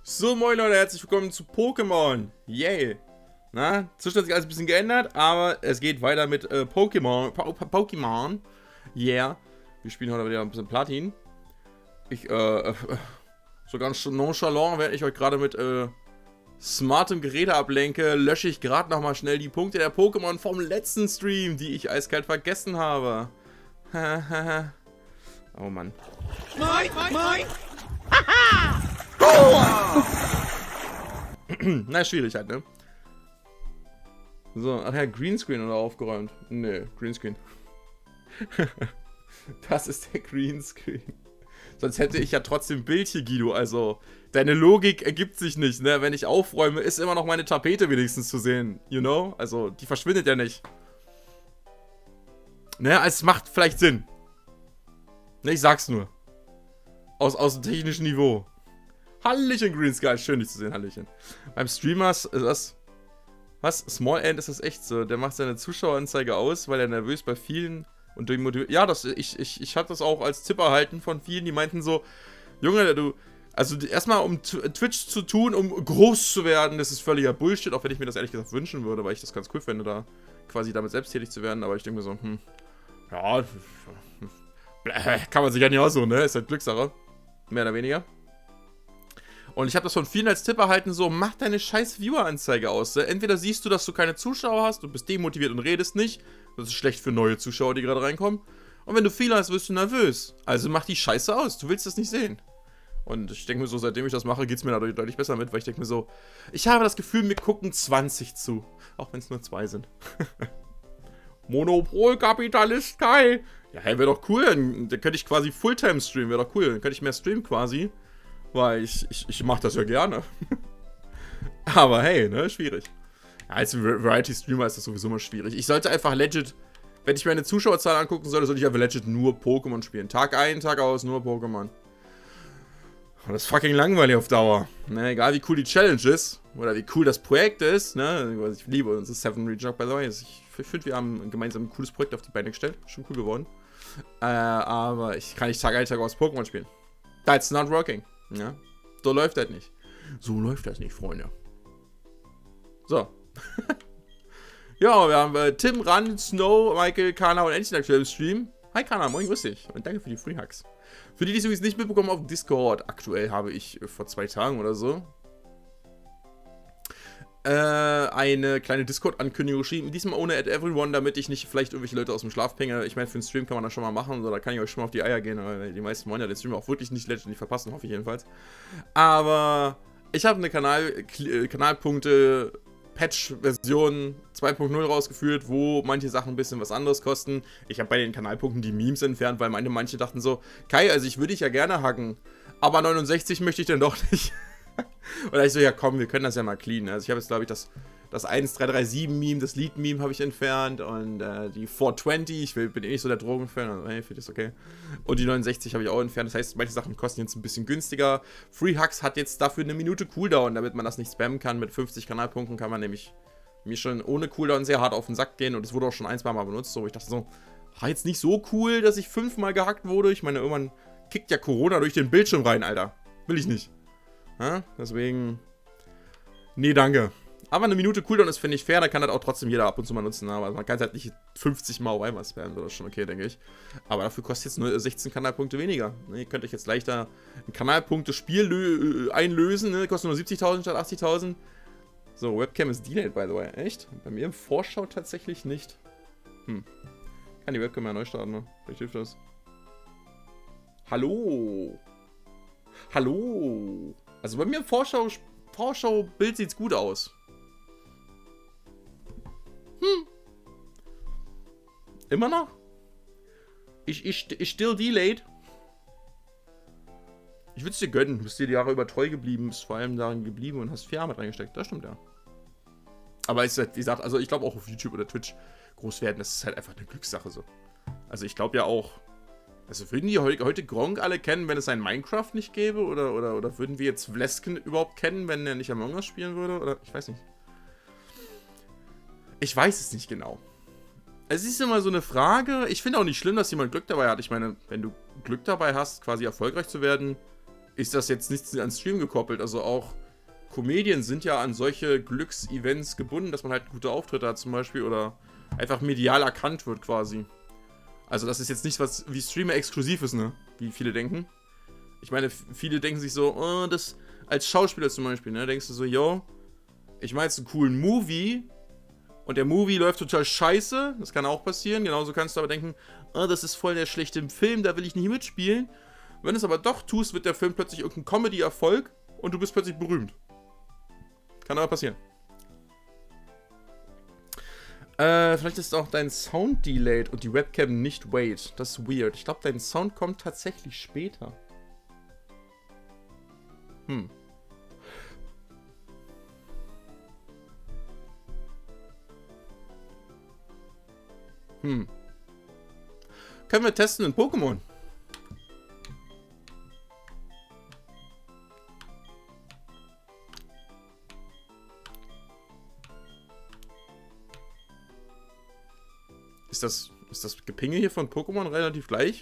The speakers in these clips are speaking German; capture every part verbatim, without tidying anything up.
So, moin Leute, herzlich willkommen zu Pokémon. Yay. Na, zwischen hat sich alles ein bisschen geändert, aber es geht weiter mit äh, Pokémon. Po Pokémon. Yeah. Wir spielen heute wieder ein bisschen Platin. Ich, äh, so ganz nonchalant, während ich euch gerade mit, äh, smartem Gerät ablenke, lösche ich gerade nochmal schnell die Punkte der Pokémon vom letzten Stream, die ich eiskalt vergessen habe. Oh Mann. Moin, moin, moin! Na, schwierig halt, ne? So, ach ja, Greenscreen oder aufgeräumt? Nö, Greenscreen. Das ist der Greenscreen. Sonst hätte ich ja trotzdem Bild hier, Guido. Also, deine Logik ergibt sich nicht, ne? Wenn ich aufräume, ist immer noch meine Tapete wenigstens zu sehen. You know? Also, die verschwindet ja nicht. Ne, es macht vielleicht Sinn. Ne, ich sag's nur. Aus, aus dem technischen Niveau. Hallöchen, Green Sky. Schön, dich zu sehen, Hallöchen. Beim Streamer ist das... Was? Small End ist das echt so. Der macht seine Zuschaueranzeige aus, weil er nervös bei vielen und demotiviert... Ja, das, ich, ich, ich hatte das auch als Tipp erhalten von vielen, die meinten so... Junge, du... Also erstmal, um Twitch zu tun, um groß zu werden, das ist völliger Bullshit, auch wenn ich mir das ehrlich gesagt wünschen würde, weil ich das ganz cool finde, da quasi damit selbsttätig zu werden. Aber ich denke mir so, hm... Ja... Kann man sich ja nicht auch so, ne? Ist halt Glückssache. Mehr oder weniger. Und ich habe das von vielen als Tipp erhalten, so, mach deine scheiß Viewer-Anzeige aus. Entweder siehst du, dass du keine Zuschauer hast, du bist demotiviert und redest nicht. Das ist schlecht für neue Zuschauer, die gerade reinkommen. Und wenn du viele hast, wirst du nervös. Also mach die Scheiße aus, du willst das nicht sehen. Und ich denke mir so, seitdem ich das mache, geht es mir dadurch deutlich besser mit, weil ich denke mir so, ich habe das Gefühl, mir gucken zwanzig zu. Auch wenn es nur zwei sind. Monopol-Kapitalist Kai. Ja, hey, wäre doch cool. Dann, dann könnte ich quasi Fulltime streamen, wäre doch cool. Dann könnte ich mehr streamen quasi. Weil ich, ich, ich mache das ja gerne. Aber hey, ne, schwierig. Ja, als Variety-Streamer ist das sowieso immer schwierig. Ich sollte einfach legit, wenn ich mir eine Zuschauerzahl angucken sollte, sollte ich einfach legit nur Pokémon spielen. Tag ein, Tag aus, nur Pokémon. Und das ist fucking langweilig auf Dauer. Ne, egal wie cool die Challenge ist, oder wie cool das Projekt ist, ne, ich liebe uns, das Seven Region, by the way. Ich finde, wir haben gemeinsam ein cooles Projekt auf die Beine gestellt. Schon cool geworden. Äh, aber ich kann nicht Tag ein, Tag aus Pokémon spielen. That's not working. Ja, so läuft das nicht. So läuft das nicht, Freunde. So. Ja, wir haben äh, Tim, Ran, Snow, Michael, Kana und Enchen aktuell im Stream. Hi Kana, moin, grüß dich. Und danke für die Free Hugs. Für die, die es übrigens nicht mitbekommen, auf Discord. Aktuell habe ich äh, vor zwei Tagen oder so äh, eine kleine Discord-Ankündigung geschrieben. Diesmal ohne Add Everyone, damit ich nicht vielleicht irgendwelche Leute aus dem Schlaf pinge. Ich meine, für den Stream kann man das schon mal machen. So, da kann ich euch schon mal auf die Eier gehen. Aber die meisten wollen ja den Stream auch wirklich nicht letztendlich verpassen, hoffe ich jedenfalls. Aber ich habe eine Kanal, Kanalpunkte Patch-Version zwei Punkt null rausgeführt, wo manche Sachen ein bisschen was anderes kosten. Ich habe bei den Kanalpunkten die Memes entfernt, weil meine, manche dachten so, Kai, also ich würde dich ja gerne hacken, aber neunundsechzig möchte ich dann doch nicht. Und da ich so, ja komm, wir können das ja mal cleanen. Also ich habe jetzt, glaube ich, das, das eins drei drei sieben Meme, das Lead-Meme habe ich entfernt und äh, die vierhundertzwanzig, ich will, bin eh nicht so der Drogen-Fan, also hey, finde ich okay. Und die neunundsechzig habe ich auch entfernt, das heißt, manche Sachen kosten jetzt ein bisschen günstiger. Free Hugs hat jetzt dafür eine Minute Cooldown, damit man das nicht spammen kann. Mit fünfzig Kanalpunkten kann man nämlich mir schon ohne Cooldown sehr hart auf den Sack gehen und es wurde auch schon ein, zwei Mal benutzt, so ich dachte so, war jetzt nicht so cool, dass ich fünfmal gehackt wurde. Ich meine, irgendwann kickt ja Corona durch den Bildschirm rein, Alter. Will ich nicht. Ja, deswegen, nee, danke. Aber eine Minute Cooldown ist, finde ich, fair. Da kann das auch trotzdem jeder ab und zu mal nutzen. Aber man kann es halt nicht fünfzig Mal auf einmal spammen. Das ist schon okay, denke ich. Aber dafür kostet jetzt nur sechzehn Kanalpunkte weniger. Ihr könnt euch jetzt leichter ein Kanalpunkte-Spiel einlösen. Ne? Kostet nur siebzigtausend statt achtzigtausend. So, Webcam ist delayed, by the way. Echt? Bei mir im Vorschau tatsächlich nicht. Hm. Kann die Webcam mal neu starten, ne? Vielleicht hilft das. Hallo? Hallo? Also bei mir im Vorschau, Vorschau-Bild sieht's gut aus. Hm. Immer noch? Ich, ich, ich still delayed. Ich würde es dir gönnen. Du bist dir die Jahre über treu geblieben, bist vor allem darin geblieben und hast vier Jahre mit reingesteckt. Das stimmt, ja. Aber es ist halt, wie gesagt, also ich glaube auch auf YouTube oder Twitch groß werden, das ist halt einfach eine Glückssache so. Also ich glaube ja auch, also würden die heute, heute Gronk alle kennen, wenn es ein Minecraft nicht gäbe? Oder, oder, oder würden wir jetzt Vlesken überhaupt kennen, wenn er nicht Among Us spielen würde? Oder ich weiß nicht. Ich weiß es nicht genau. Es ist immer so eine Frage. Ich finde auch nicht schlimm, dass jemand Glück dabei hat. Ich meine, wenn du Glück dabei hast, quasi erfolgreich zu werden, ist das jetzt nicht an Stream gekoppelt. Also auch Comedien sind ja an solche Glücksevents gebunden, dass man halt gute Auftritte hat zum Beispiel oder einfach medial erkannt wird quasi. Also das ist jetzt nicht was wie Streamer exklusiv ist, ne? Wie viele denken. Ich meine, viele denken sich so, oh, das als Schauspieler zum Beispiel, ne? Denkst du so, yo, ich mache jetzt einen coolen Movie und der Movie läuft total scheiße. Das kann auch passieren. Genauso kannst du aber denken, oh, das ist voll der schlechte Film, da will ich nicht mitspielen. Wenn du es aber doch tust, wird der Film plötzlich irgendein Comedy-Erfolg und du bist plötzlich berühmt. Kann aber passieren. Äh, vielleicht ist auch dein Sound delayed und die Webcam nicht wait. Das ist weird. Ich glaube, dein Sound kommt tatsächlich später. Hm. Hm. Können wir testen in Pokémon? Ist das, ist das Gepinge hier von Pokémon relativ gleich?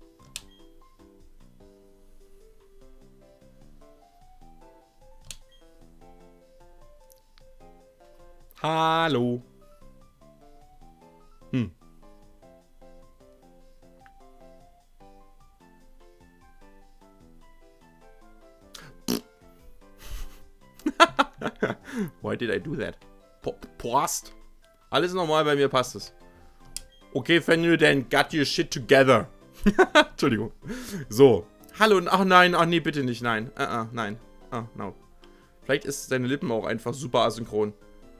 Hallo. Hm. Why did I do that? Post. Alles normal, bei mir passt es. Okay, Fenrir, then got your shit together. Entschuldigung. So. Hallo, ach nein, ach nee, bitte nicht, nein. Uh -uh, nein. Ah, no. Vielleicht ist deine Lippen auch einfach super asynchron.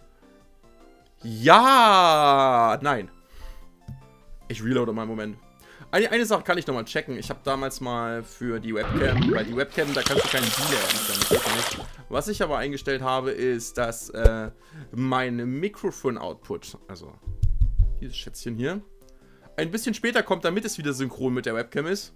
Ja, nein. Ich reloade mal einen Moment. Eine, eine Sache kann ich nochmal checken. Ich habe damals mal für die Webcam, bei die Webcam, da kannst du keinen Delay einstellen. Was ich aber eingestellt habe, ist, dass äh, mein Mikrofon-Output, also dieses Schätzchen hier, ein bisschen später kommt, damit es wieder synchron mit der Webcam ist.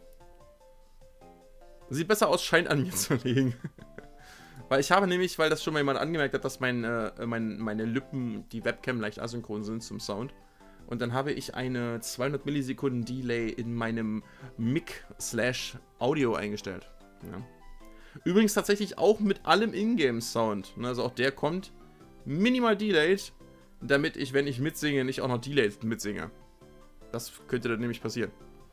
Sieht besser aus, scheint an mir zu liegen. Weil ich habe nämlich, weil das schon mal jemand angemerkt hat, dass mein, äh, mein, meine Lippen, die Webcam leicht asynchron sind zum Sound. Und dann habe ich eine zweihundert Millisekunden Delay in meinem Mic slash Audio eingestellt. Ja. Übrigens tatsächlich auch mit allem Ingame-Sound. Also auch der kommt minimal delayed, damit ich, wenn ich mitsinge, nicht auch noch delayed mitsinge. Das könnte dann nämlich passieren.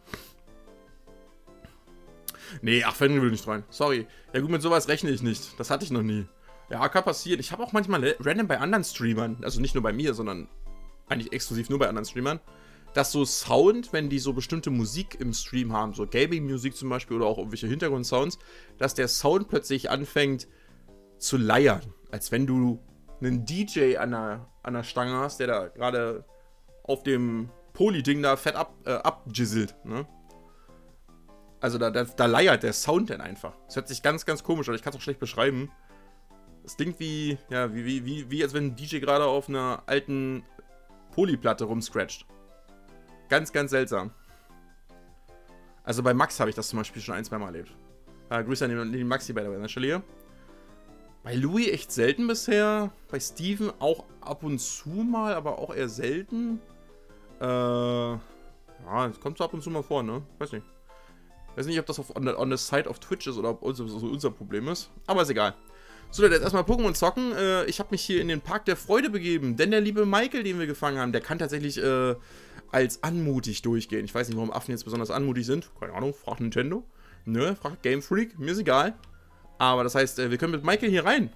Nee, ach, Fenrir will nicht rein. Sorry. Ja gut, mit sowas rechne ich nicht. Das hatte ich noch nie. Ja, kann passieren. Ich habe auch manchmal random bei anderen Streamern, also nicht nur bei mir, sondern eigentlich exklusiv nur bei anderen Streamern, dass so Sound, wenn die so bestimmte Musik im Stream haben, so Gaming-Musik zum Beispiel oder auch irgendwelche Hintergrundsounds, dass der Sound plötzlich anfängt zu leiern. Als wenn du einen D J an der, an der Stange hast, der da gerade auf dem Poly-Ding da fett ab, äh, abjizzelt, ne? Also da, da, da leiert der Sound dann einfach. Das hört sich ganz, ganz komisch an. Ich kann es auch schlecht beschreiben. Es klingt wie, ja, wie, wie, wie, wie als wenn ein D J gerade auf einer alten Polyplatte rumscratcht. Ganz, ganz seltsam. Also bei Max habe ich das zum Beispiel schon ein, zwei Mal erlebt. Äh, Grüße an den, den Maxi bei der Stelle. Bei Louis echt selten bisher. Bei Steven auch ab und zu mal, aber auch eher selten. Äh, ja, das kommt so ab und zu mal vor, ne? Weiß nicht. Weiß nicht, ob das auf on the, on the side of Twitch ist oder ob unser, so unser Problem ist. Aber ist egal. So, Leute, jetzt erstmal Pokémon zocken. Äh, ich habe mich hier in den Park der Freude begeben. Denn der liebe Michael, den wir gefangen haben, der kann tatsächlich äh, als anmutig durchgehen. Ich weiß nicht, warum Affen jetzt besonders anmutig sind. Keine Ahnung, fragt Nintendo. Ne, fragt Game Freak. Mir ist egal. Aber das heißt, äh, wir können mit Michael hier rein.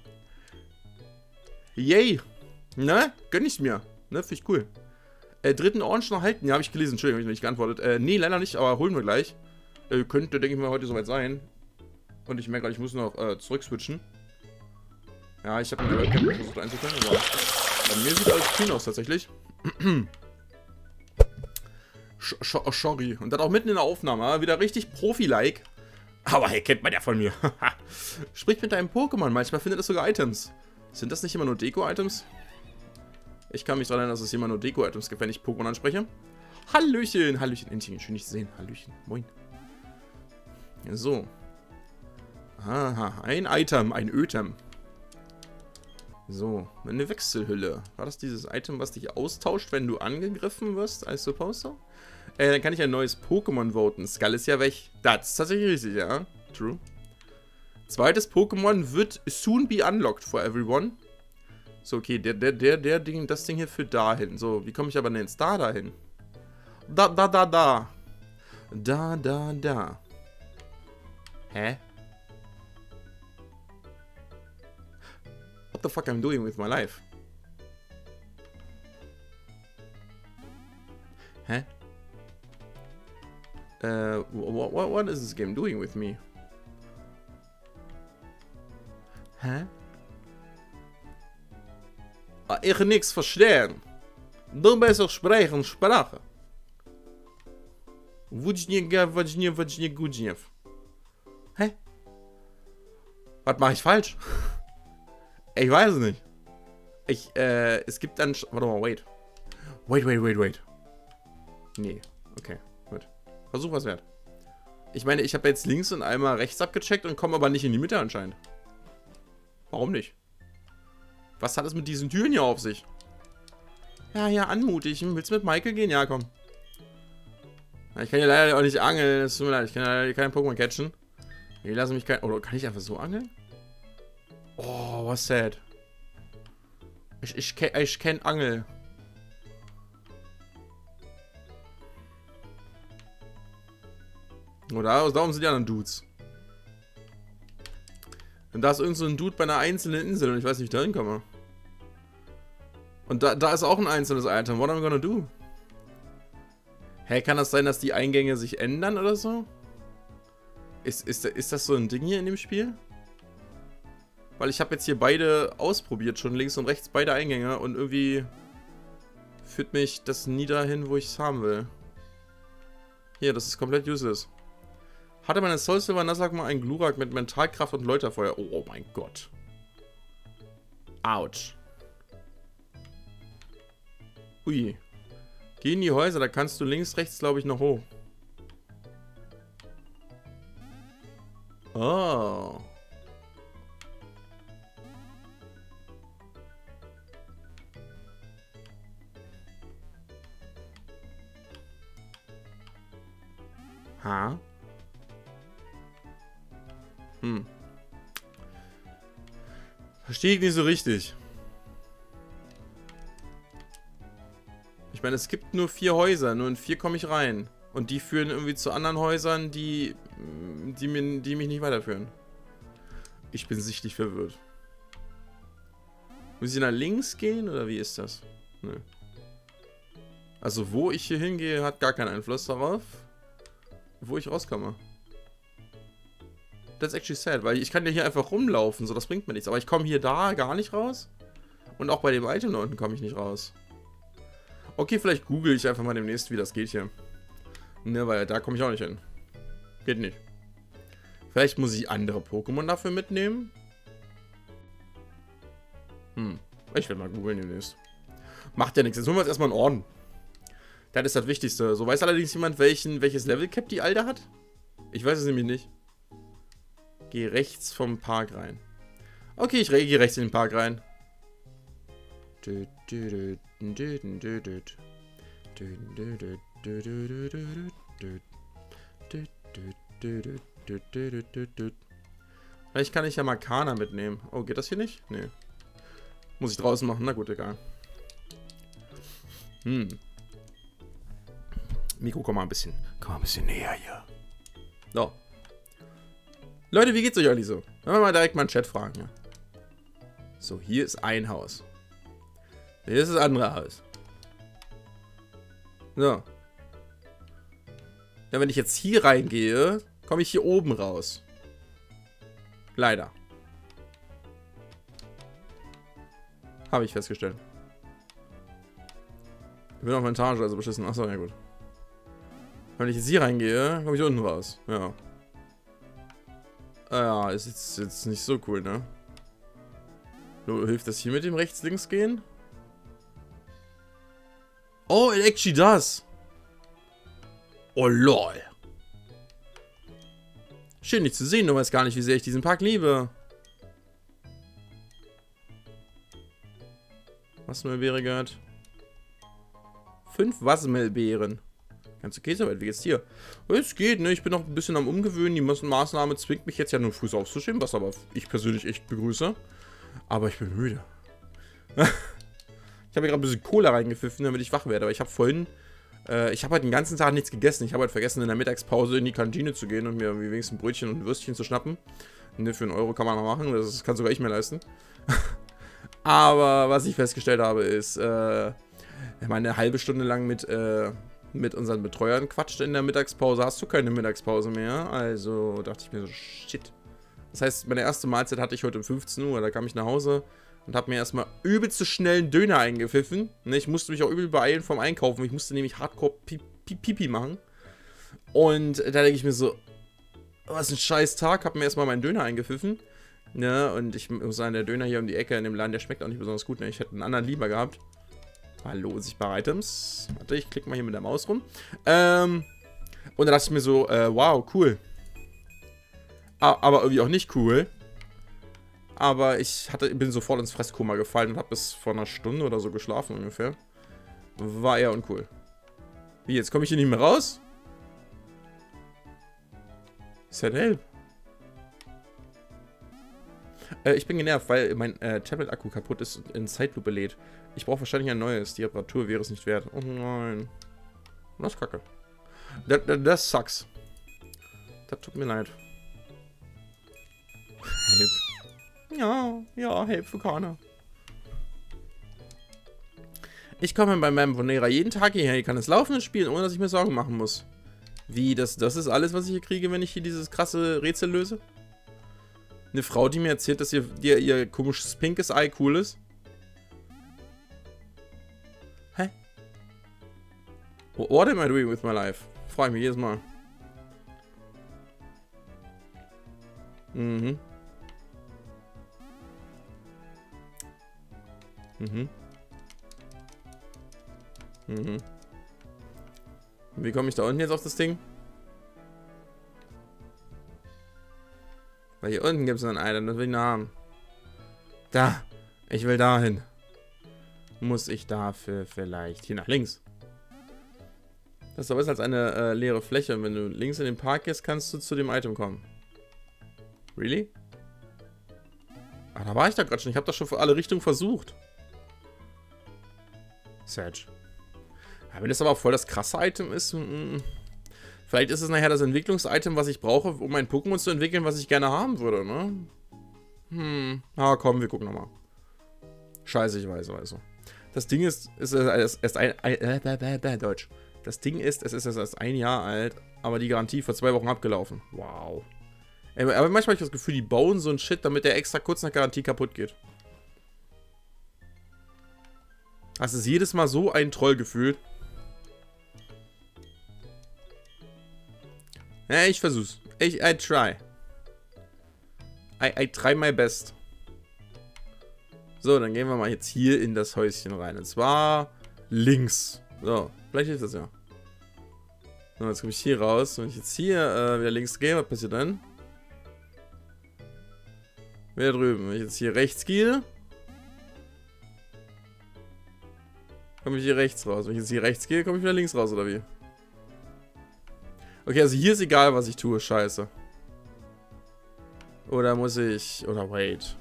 Yay. Ne, gönn ich mir. Ne, finde ich cool. Äh, dritten Orange noch halten. Ja, habe ich gelesen. Entschuldigung, habe ich nicht geantwortet. Äh, nee, leider nicht, aber holen wir gleich. Äh, könnte, denke ich mal, heute soweit sein. Und ich merke gerade, ich muss noch äh, zurück switchen. Ja, ich habe eine Webcam versucht einzustellen, aber bei mir sieht alles clean aus, tatsächlich. Sch sch sorry. Und das auch mitten in der Aufnahme. Wieder richtig Profi-like. Aber hey, kennt man ja von mir. Sprich mit deinem Pokémon. Manchmal findet es sogar Items. Sind das nicht immer nur Deko-Items? Ich kann mich daran erinnern, dass es immer nur Deko-Items gibt, wenn ich Pokémon anspreche. Hallöchen. Hallöchen. Entchen, schön dich zu sehen. Hallöchen. Moin. So. Aha, ein Item, ein Ötem. So, eine Wechselhülle. War das dieses Item, was dich austauscht, wenn du angegriffen wirst, I suppose so? Äh, dann kann ich ein neues Pokémon voten. Skull ist ja weg. Das ist tatsächlich richtig, ja. True. Zweites Pokémon wird soon be unlocked for everyone. So, okay, der, der, der, der Ding, das Ding hier führt dahin. So, wie komme ich aber denn jetzt da dahin? Da, da, da, da. Da, da, da. Hä? What the fuck I'm doing with my life? Hä? Uh, what, what, what is this game doing with me? Hä? Ah, ich nix verstehen. Du besser sprechen Sprache. Wudźniega, wodźnie, wodźnie, gudźniew. Hä? Was mache ich falsch? Ich weiß es nicht. Ich, äh, es gibt dann... Warte mal, wait. Wait, wait, wait, wait. Nee, okay, gut. Versuch was wert. Ich meine, ich habe jetzt links und einmal rechts abgecheckt und komme aber nicht in die Mitte anscheinend. Warum nicht? Was hat es mit diesen Türen hier auf sich? Ja, ja, anmutig. Willst du mit Michael gehen? Ja, komm. Ich kann ja leider auch nicht angeln. Es tut mir leid, ich kann ja leider keinen Pokémon catchen. Ich lasse mich kein... Oder kann ich einfach so angeln? Oh, was sad. Ich, ich, ich kenn Angel. Oder? Darum sind die anderen Dudes. Und da ist irgend so ein Dude bei einer einzelnen Insel und ich weiß nicht, wie ich da hinkomme. Und da, da ist auch ein einzelnes Item. What am I gonna do? Hä, kann das sein, dass die Eingänge sich ändern oder so? Ist, ist, ist das so ein Ding hier in dem Spiel? Weil ich habe jetzt hier beide ausprobiert, schon links und rechts beide Eingänge und irgendwie führt mich das nie dahin, wo ich es haben will. Hier, das ist komplett useless. Hatte meine Soul Silver Nuzlocke mal einen Glurak mit Mentalkraft und Läuterfeuer? Oh, oh mein Gott. Autsch. Ui. Geh in die Häuser, da kannst du links, rechts, glaube ich, noch hoch. Oh. Ha? Hm. Verstehe ich nicht so richtig. Ich meine, es gibt nur vier Häuser, nur in vier komme ich rein. Und die führen irgendwie zu anderen Häusern, die, die, mir, die mich nicht weiterführen. Ich bin sichtlich verwirrt. Muss ich nach links gehen oder wie ist das? Nö. Also wo ich hier hingehe, hat gar keinen Einfluss darauf, wo ich rauskomme. That's actually sad, weil ich kann ja hier einfach rumlaufen, so das bringt mir nichts. Aber ich komme hier da gar nicht raus. Und auch bei dem Item da unten komme ich nicht raus. Okay, vielleicht google ich einfach mal demnächst, wie das geht hier. Ne, weil da komme ich auch nicht hin. Geht nicht. Vielleicht muss ich andere Pokémon dafür mitnehmen. Hm, ich werde mal googeln demnächst. Macht ja nichts, jetzt holen wir uns erstmal einen Orden. Das ist das Wichtigste. So, weiß allerdings jemand, welchen, welches Level Cap die Alte hat? Ich weiß es nämlich nicht. Geh rechts vom Park rein. Okay, ich gehe rechts in den Park rein. Vielleicht kann ich ja Markana mitnehmen. Oh, geht das hier nicht? Nee. Muss ich draußen machen? Na gut, egal. Hm. Mikro, komm mal ein bisschen. Komm mal ein bisschen näher hier. So. Leute, wie geht's euch eigentlich so? Wenn wir mal direkt mal einen Chat fragen. Ja. So, hier ist ein Haus. Hier ist das andere Haus. So. Ja, wenn ich jetzt hier reingehe, komme ich hier oben raus. Leider. Habe ich festgestellt. Ich bin auf einer Etage, also beschissen. Achso, ja gut. Wenn ich jetzt hier reingehe, komme ich unten raus. Ja. Ja, ist jetzt, jetzt nicht so cool, ne? Hilft das hier mit dem rechts-links gehen? Oh, it actually does. Oh, lol. Schön, dich zu sehen. Du weißt gar nicht, wie sehr ich diesen Park liebe. Was nur wäre gehört? Fünf Wasmelbeeren. Ganz okay soweit, wie geht's dir? Es geht, ne? Ich bin noch ein bisschen am Umgewöhnen. Die Maßnahme zwingt mich jetzt ja nur früh aufzustehen, was aber ich persönlich echt begrüße. Aber ich bin müde. Ich habe gerade ein bisschen Cola reingepfiffen, damit ich wach werde. Aber ich habe vorhin, äh, ich habe halt den ganzen Tag nichts gegessen. Ich habe halt vergessen, in der Mittagspause in die Kantine zu gehen und mir wenigstens ein Brötchen und ein Würstchen zu schnappen. Ne, für einen Euro kann man mal machen. Das kann sogar ich mir leisten. Aber was ich festgestellt habe, ist, äh, ich meine, eine halbe Stunde lang mit, äh, mit unseren Betreuern quatscht in der Mittagspause, hast du keine Mittagspause mehr. Also dachte ich mir so, shit. Das heißt, meine erste Mahlzeit hatte ich heute um fünfzehn Uhr, da kam ich nach Hause und habe mir erstmal übelst schnell einen Döner eingepfiffen. Ne, ich musste mich auch übel beeilen vom Einkaufen, ich musste nämlich hardcore Pipi machen. Und da denke ich mir so, was ein scheiß Tag, habe mir erstmal meinen Döner eingepfiffen. Ne, und ich muss sagen, der Döner hier um die Ecke in dem Laden, der schmeckt auch nicht besonders gut. Ne? Ich hätte einen anderen lieber gehabt. Hallo, unsichtbare Items. Warte, ich klicke mal hier mit der Maus rum. Ähm, und da dachte ich mir so, äh, wow, cool. Aber irgendwie auch nicht cool. Aber ich hatte, bin sofort ins Fresskoma gefallen und habe bis vor einer Stunde oder so geschlafen ungefähr. War eher uncool. Wie, jetzt komme ich hier nicht mehr raus? Set help. Äh, ich bin genervt, weil mein äh, Tablet-Akku kaputt ist und in Zeitlupe lädt. Ich brauche wahrscheinlich ein neues. Die Reparatur wäre es nicht wert. Oh nein. Das ist kacke. Das, das, das sucks. Das tut mir leid. Help. Ja, ja, help für keiner. Ich komme bei meinem Vonera jeden Tag hierher. Ich kann es laufen und spielen, ohne dass ich mir Sorgen machen muss. Wie, das, das ist alles, was ich hier kriege, wenn ich hier dieses krasse Rätsel löse? Eine Frau, die mir erzählt, dass ihr, ihr, ihr komisches pinkes Ei cool ist? Hä? What am I doing with my life? Freu mich jedes Mal. Mhm. Mhm. Mhm. Wie komme ich da unten jetzt auf das Ding? Weil hier unten gibt es ein Ei, das will ich noch haben. Da. Ich will dahin. Muss ich dafür vielleicht hier nach links? Das ist aber als eine äh, leere Fläche. Und wenn du links in den Park gehst, kannst du zu dem Item kommen. Really? Ah, da war ich da gerade schon. Ich habe das schon für alle Richtungen versucht. Sedge. Ja, wenn das aber auch voll das krasse Item ist, mm, vielleicht ist es nachher das Entwicklungs-Item, was ich brauche, um ein Pokémon zu entwickeln, was ich gerne haben würde, ne? Hm. Ah, komm, wir gucken nochmal. Scheiße, ich weiß, also. Das Ding ist, ist erst ein, ein äh, Deutsch. Das Ding ist, es ist erst ein Jahr alt, aber die Garantie vor zwei Wochen abgelaufen. Wow. Aber manchmal habe ich das Gefühl, die bauen so ein Shit, damit der extra kurz nach Garantie kaputt geht. Das ist jedes Mal so ein Troll gefühlt. Ja, ich versuch's. Ich, I try. I, I try my best. So, dann gehen wir mal jetzt hier in das Häuschen rein. Und zwar links. So, vielleicht ist das ja. So, jetzt komme ich hier raus. Wenn ich jetzt hier äh, wieder links gehe, was passiert dann? Wieder drüben. Wenn ich jetzt hier rechts gehe, komme ich hier rechts raus. Wenn ich jetzt hier rechts gehe, komme ich wieder links raus, oder wie? Okay, also hier ist egal, was ich tue. Scheiße. Oder muss ich... Oder wait.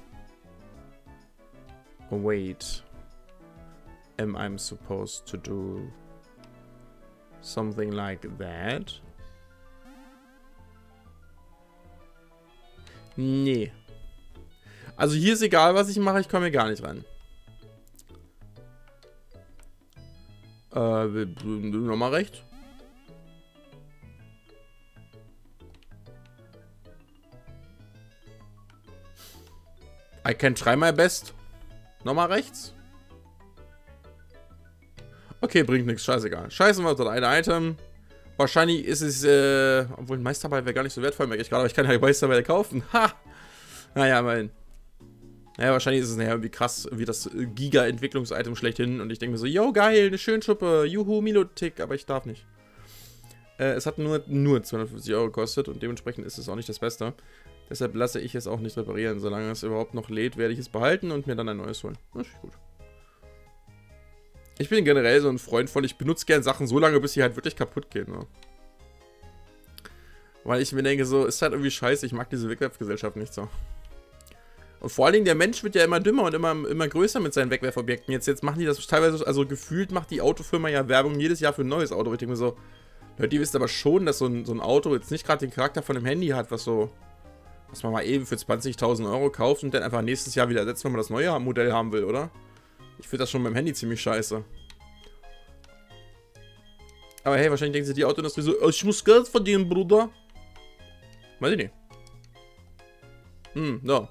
Oh, wait. Am I supposed to do something like that? Nee. Also hier ist egal, was ich mache. Ich komme hier gar nicht ran. Äh, nochmal rechts. I can try my best. Nochmal rechts. Okay, bringt nichts. Scheißegal. Scheiße mal, das eine Item. Wahrscheinlich ist es, äh, obwohl ein Meisterball wäre gar nicht so wertvoll, merke ich gerade, aber ich kann ja Meisterball kaufen. Ha! Naja, immerhin. Naja, wahrscheinlich ist es nachher irgendwie krass, wie das Giga-Entwicklungs-Item schlechthin. Und ich denke mir so, yo, geil, eine Schönschuppe. Juhu, Milotic, aber ich darf nicht. Äh, es hat nur, nur zweihundertfünfzig Euro gekostet und dementsprechend ist es auch nicht das Beste. Deshalb lasse ich es auch nicht reparieren. Solange es überhaupt noch lädt, werde ich es behalten und mir dann ein neues holen. Das ist gut. Ich bin generell so ein Freund von, ich benutze gern Sachen so lange, bis sie halt wirklich kaputt gehen, ne? Weil ich mir denke, so, ist halt irgendwie scheiße, ich mag diese Wegwerfgesellschaft nicht so. Und vor allen Dingen, der Mensch wird ja immer dümmer und immer, immer größer mit seinen Wegwerfobjekten. Jetzt, jetzt machen die das teilweise, also gefühlt macht die Autofirma ja Werbung jedes Jahr für ein neues Auto. Ich denke mir so, Leute, ihr wisst aber schon, dass so ein, so ein Auto jetzt nicht gerade den Charakter von einem Handy hat, was so, was man mal eben für zwanzigtausend Euro kauft und dann einfach nächstes Jahr wieder ersetzt, wenn man das neue Modell haben will, oder? Ich finde das schon beim Handy ziemlich scheiße. Aber hey, wahrscheinlich denkt sich die Autoindustrie so, ich muss Geld verdienen, Bruder. Weiß ich nicht. Hm, so.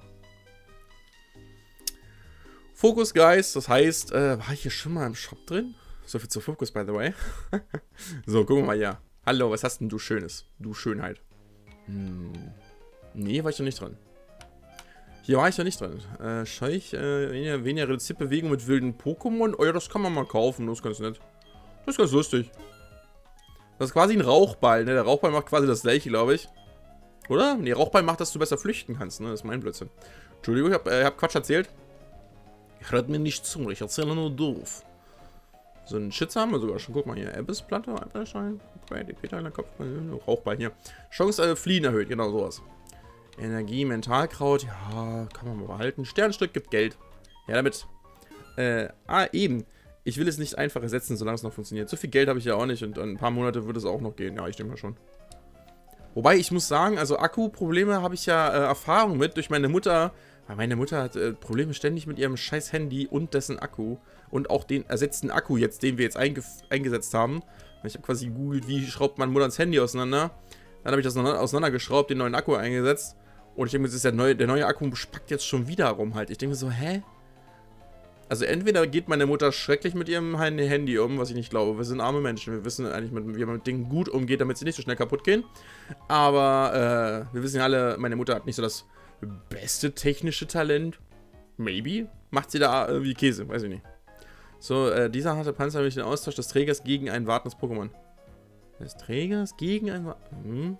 Focus Guys, das heißt, äh, war ich hier schon mal im Shop drin? So viel zu Focus, by the way. So, gucken wir mal hier. Hallo, was hast denn du Schönes? Du Schönheit. Hm. Nee, war ich noch nicht drin. Hier war ich noch nicht drin. Äh, Scheich, äh, weniger, weniger reduzierte Bewegung mit wilden Pokémon. Oh ja, das kann man mal kaufen, das ist ganz nett. Das ist ganz lustig. Das ist quasi ein Rauchball, ne? Der Rauchball macht quasi das gleiche, glaube ich. Oder? Nee, Rauchball macht, dass du besser flüchten kannst, ne? Das ist mein Blödsinn. Entschuldigung, ich hab, äh, hab Quatsch erzählt. Hört mir nicht zu, ich erzähle nur doof. So einen Schütze haben wir sogar schon. Guck mal hier. Abyssplatte, Alperstein, D P-Teiler, Kopf, Rauchball hier. Chance, äh, Fliehen erhöht, genau sowas. Energie, Mentalkraut, ja, kann man mal behalten. Sternstück gibt Geld. Ja, damit. Äh, ah, eben. Ich will es nicht einfach ersetzen, solange es noch funktioniert. So viel Geld habe ich ja auch nicht und ein paar Monate würde es auch noch gehen. Ja, ich denke mal schon. Wobei, ich muss sagen, also Akku-Probleme habe ich ja äh, Erfahrung mit durch meine Mutter. Weil meine Mutter hat äh, Probleme ständig mit ihrem scheiß Handy und dessen Akku. Und auch den ersetzten Akku jetzt, den wir jetzt einge eingesetzt haben. Ich habe quasi gegoogelt, wie schraubt man Mutters Handy auseinander. Dann habe ich das auseinandergeschraubt, den neuen Akku eingesetzt. Und ich denke mir, das ist der neue, der neue Akku spackt jetzt schon wieder rum halt. Ich denke mir so, hä? Also entweder geht meine Mutter schrecklich mit ihrem Handy um, was ich nicht glaube. Wir sind arme Menschen. Wir wissen eigentlich, wie man mit Dingen gut umgeht, damit sie nicht so schnell kaputt gehen. Aber äh, wir wissen ja alle, meine Mutter hat nicht so das beste technische Talent. Maybe. Macht sie da irgendwie Käse, weiß ich nicht. So, äh, dieser harte Panzer durch den Austausch des Trägers gegen ein wartendes Pokémon. Des Trägers gegen ein wartendes... Hm.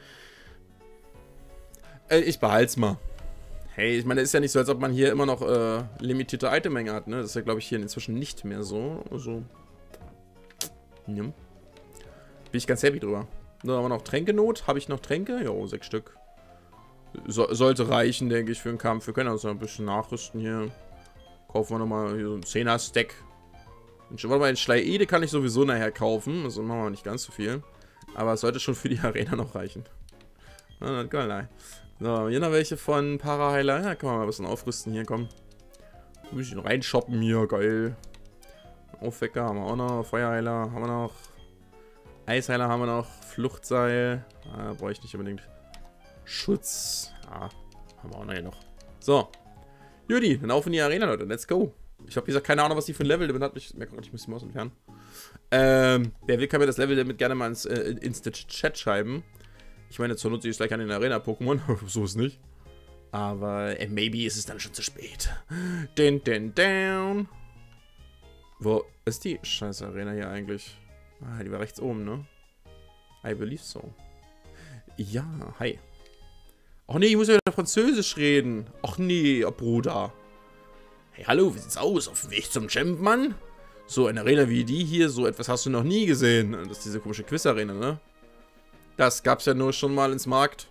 Äh, ich behalte es mal. Hey, ich meine, es ist ja nicht so, als ob man hier immer noch äh, limitierte Itemmenge hat, ne? Das ist ja, glaube ich, hier inzwischen nicht mehr so. Also... Ja. Bin ich ganz happy drüber. Da haben wir noch Tränkenot. Habe ich noch Tränke? Jo, sechs Stück. So, sollte reichen, denke ich, für den Kampf. Wir können uns noch ein bisschen nachrüsten hier. Kaufen wir nochmal hier so einen Zehner-Stack. Warte mal, den Schleierede kann ich sowieso nachher kaufen. Also machen wir nicht ganz so viel. Aber es sollte schon für die Arena noch reichen. Na, das kann so, hier noch welche von Paraheiler. Ja, kann man mal ein bisschen aufrüsten hier, komm. Ein bisschen reinshoppen hier, geil. Aufwecker haben wir auch noch. Feuerheiler haben wir noch. Eisheiler haben wir noch. Fluchtseil. Ah, brauche ich nicht unbedingt. Schutz. Ja, haben wir auch noch. So. Judy, dann auf in die Arena, Leute. Let's go. Ich habe gesagt, keine Ahnung, was die für ein Level damit hat. Ich merke gerade, ich muss die Maus entfernen. Ähm, wer will, kann mir das Level damit gerne mal ins, äh, ins Chat schreiben. Ich meine, zur Not sehe ich gleich an den Arena-Pokémon. So ist nicht. Aber äh, maybe ist es dann schon zu spät. Den, den, down. Wo ist die scheiß Arena hier eigentlich? Ah, die war rechts oben, ne? I believe so. Ja, hi. Ach nee, ich muss ja wieder Französisch reden. Ach nee, Bruder. Hey, hallo, wie sieht's aus? Auf dem Weg zum Champ, Mann? So eine Arena wie die hier, so etwas hast du noch nie gesehen. Das ist diese komische Quiz-Arena, ne? Das gab's ja nur schon mal ins Markt.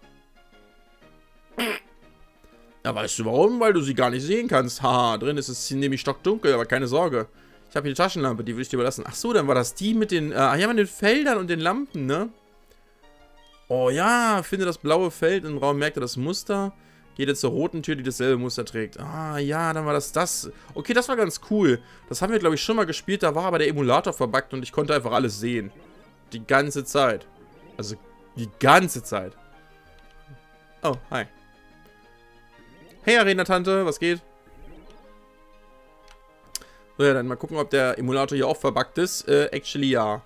Ja, weißt du warum? Weil du sie gar nicht sehen kannst. Haha, drin ist es nämlich stockdunkel, aber keine Sorge. Ich habe hier die Taschenlampe, die will ich dir überlassen. Ach so, dann war das die mit den, äh, ja, mit den Feldern und den Lampen, ne? Oh ja, finde das blaue Feld im Raum, merkte das Muster. Geht jetzt zur roten Tür, die dasselbe Muster trägt. Ah, ja, dann war das das. Okay, das war ganz cool. Das haben wir, glaube ich, schon mal gespielt. Da war aber der Emulator verbuggt und ich konnte einfach alles sehen. Die ganze Zeit. Also, die ganze Zeit. Oh, hi. Hey, Arena-Tante, was geht? So, ja, dann mal gucken, ob der Emulator hier auch verbuggt ist. Äh, actually, ja.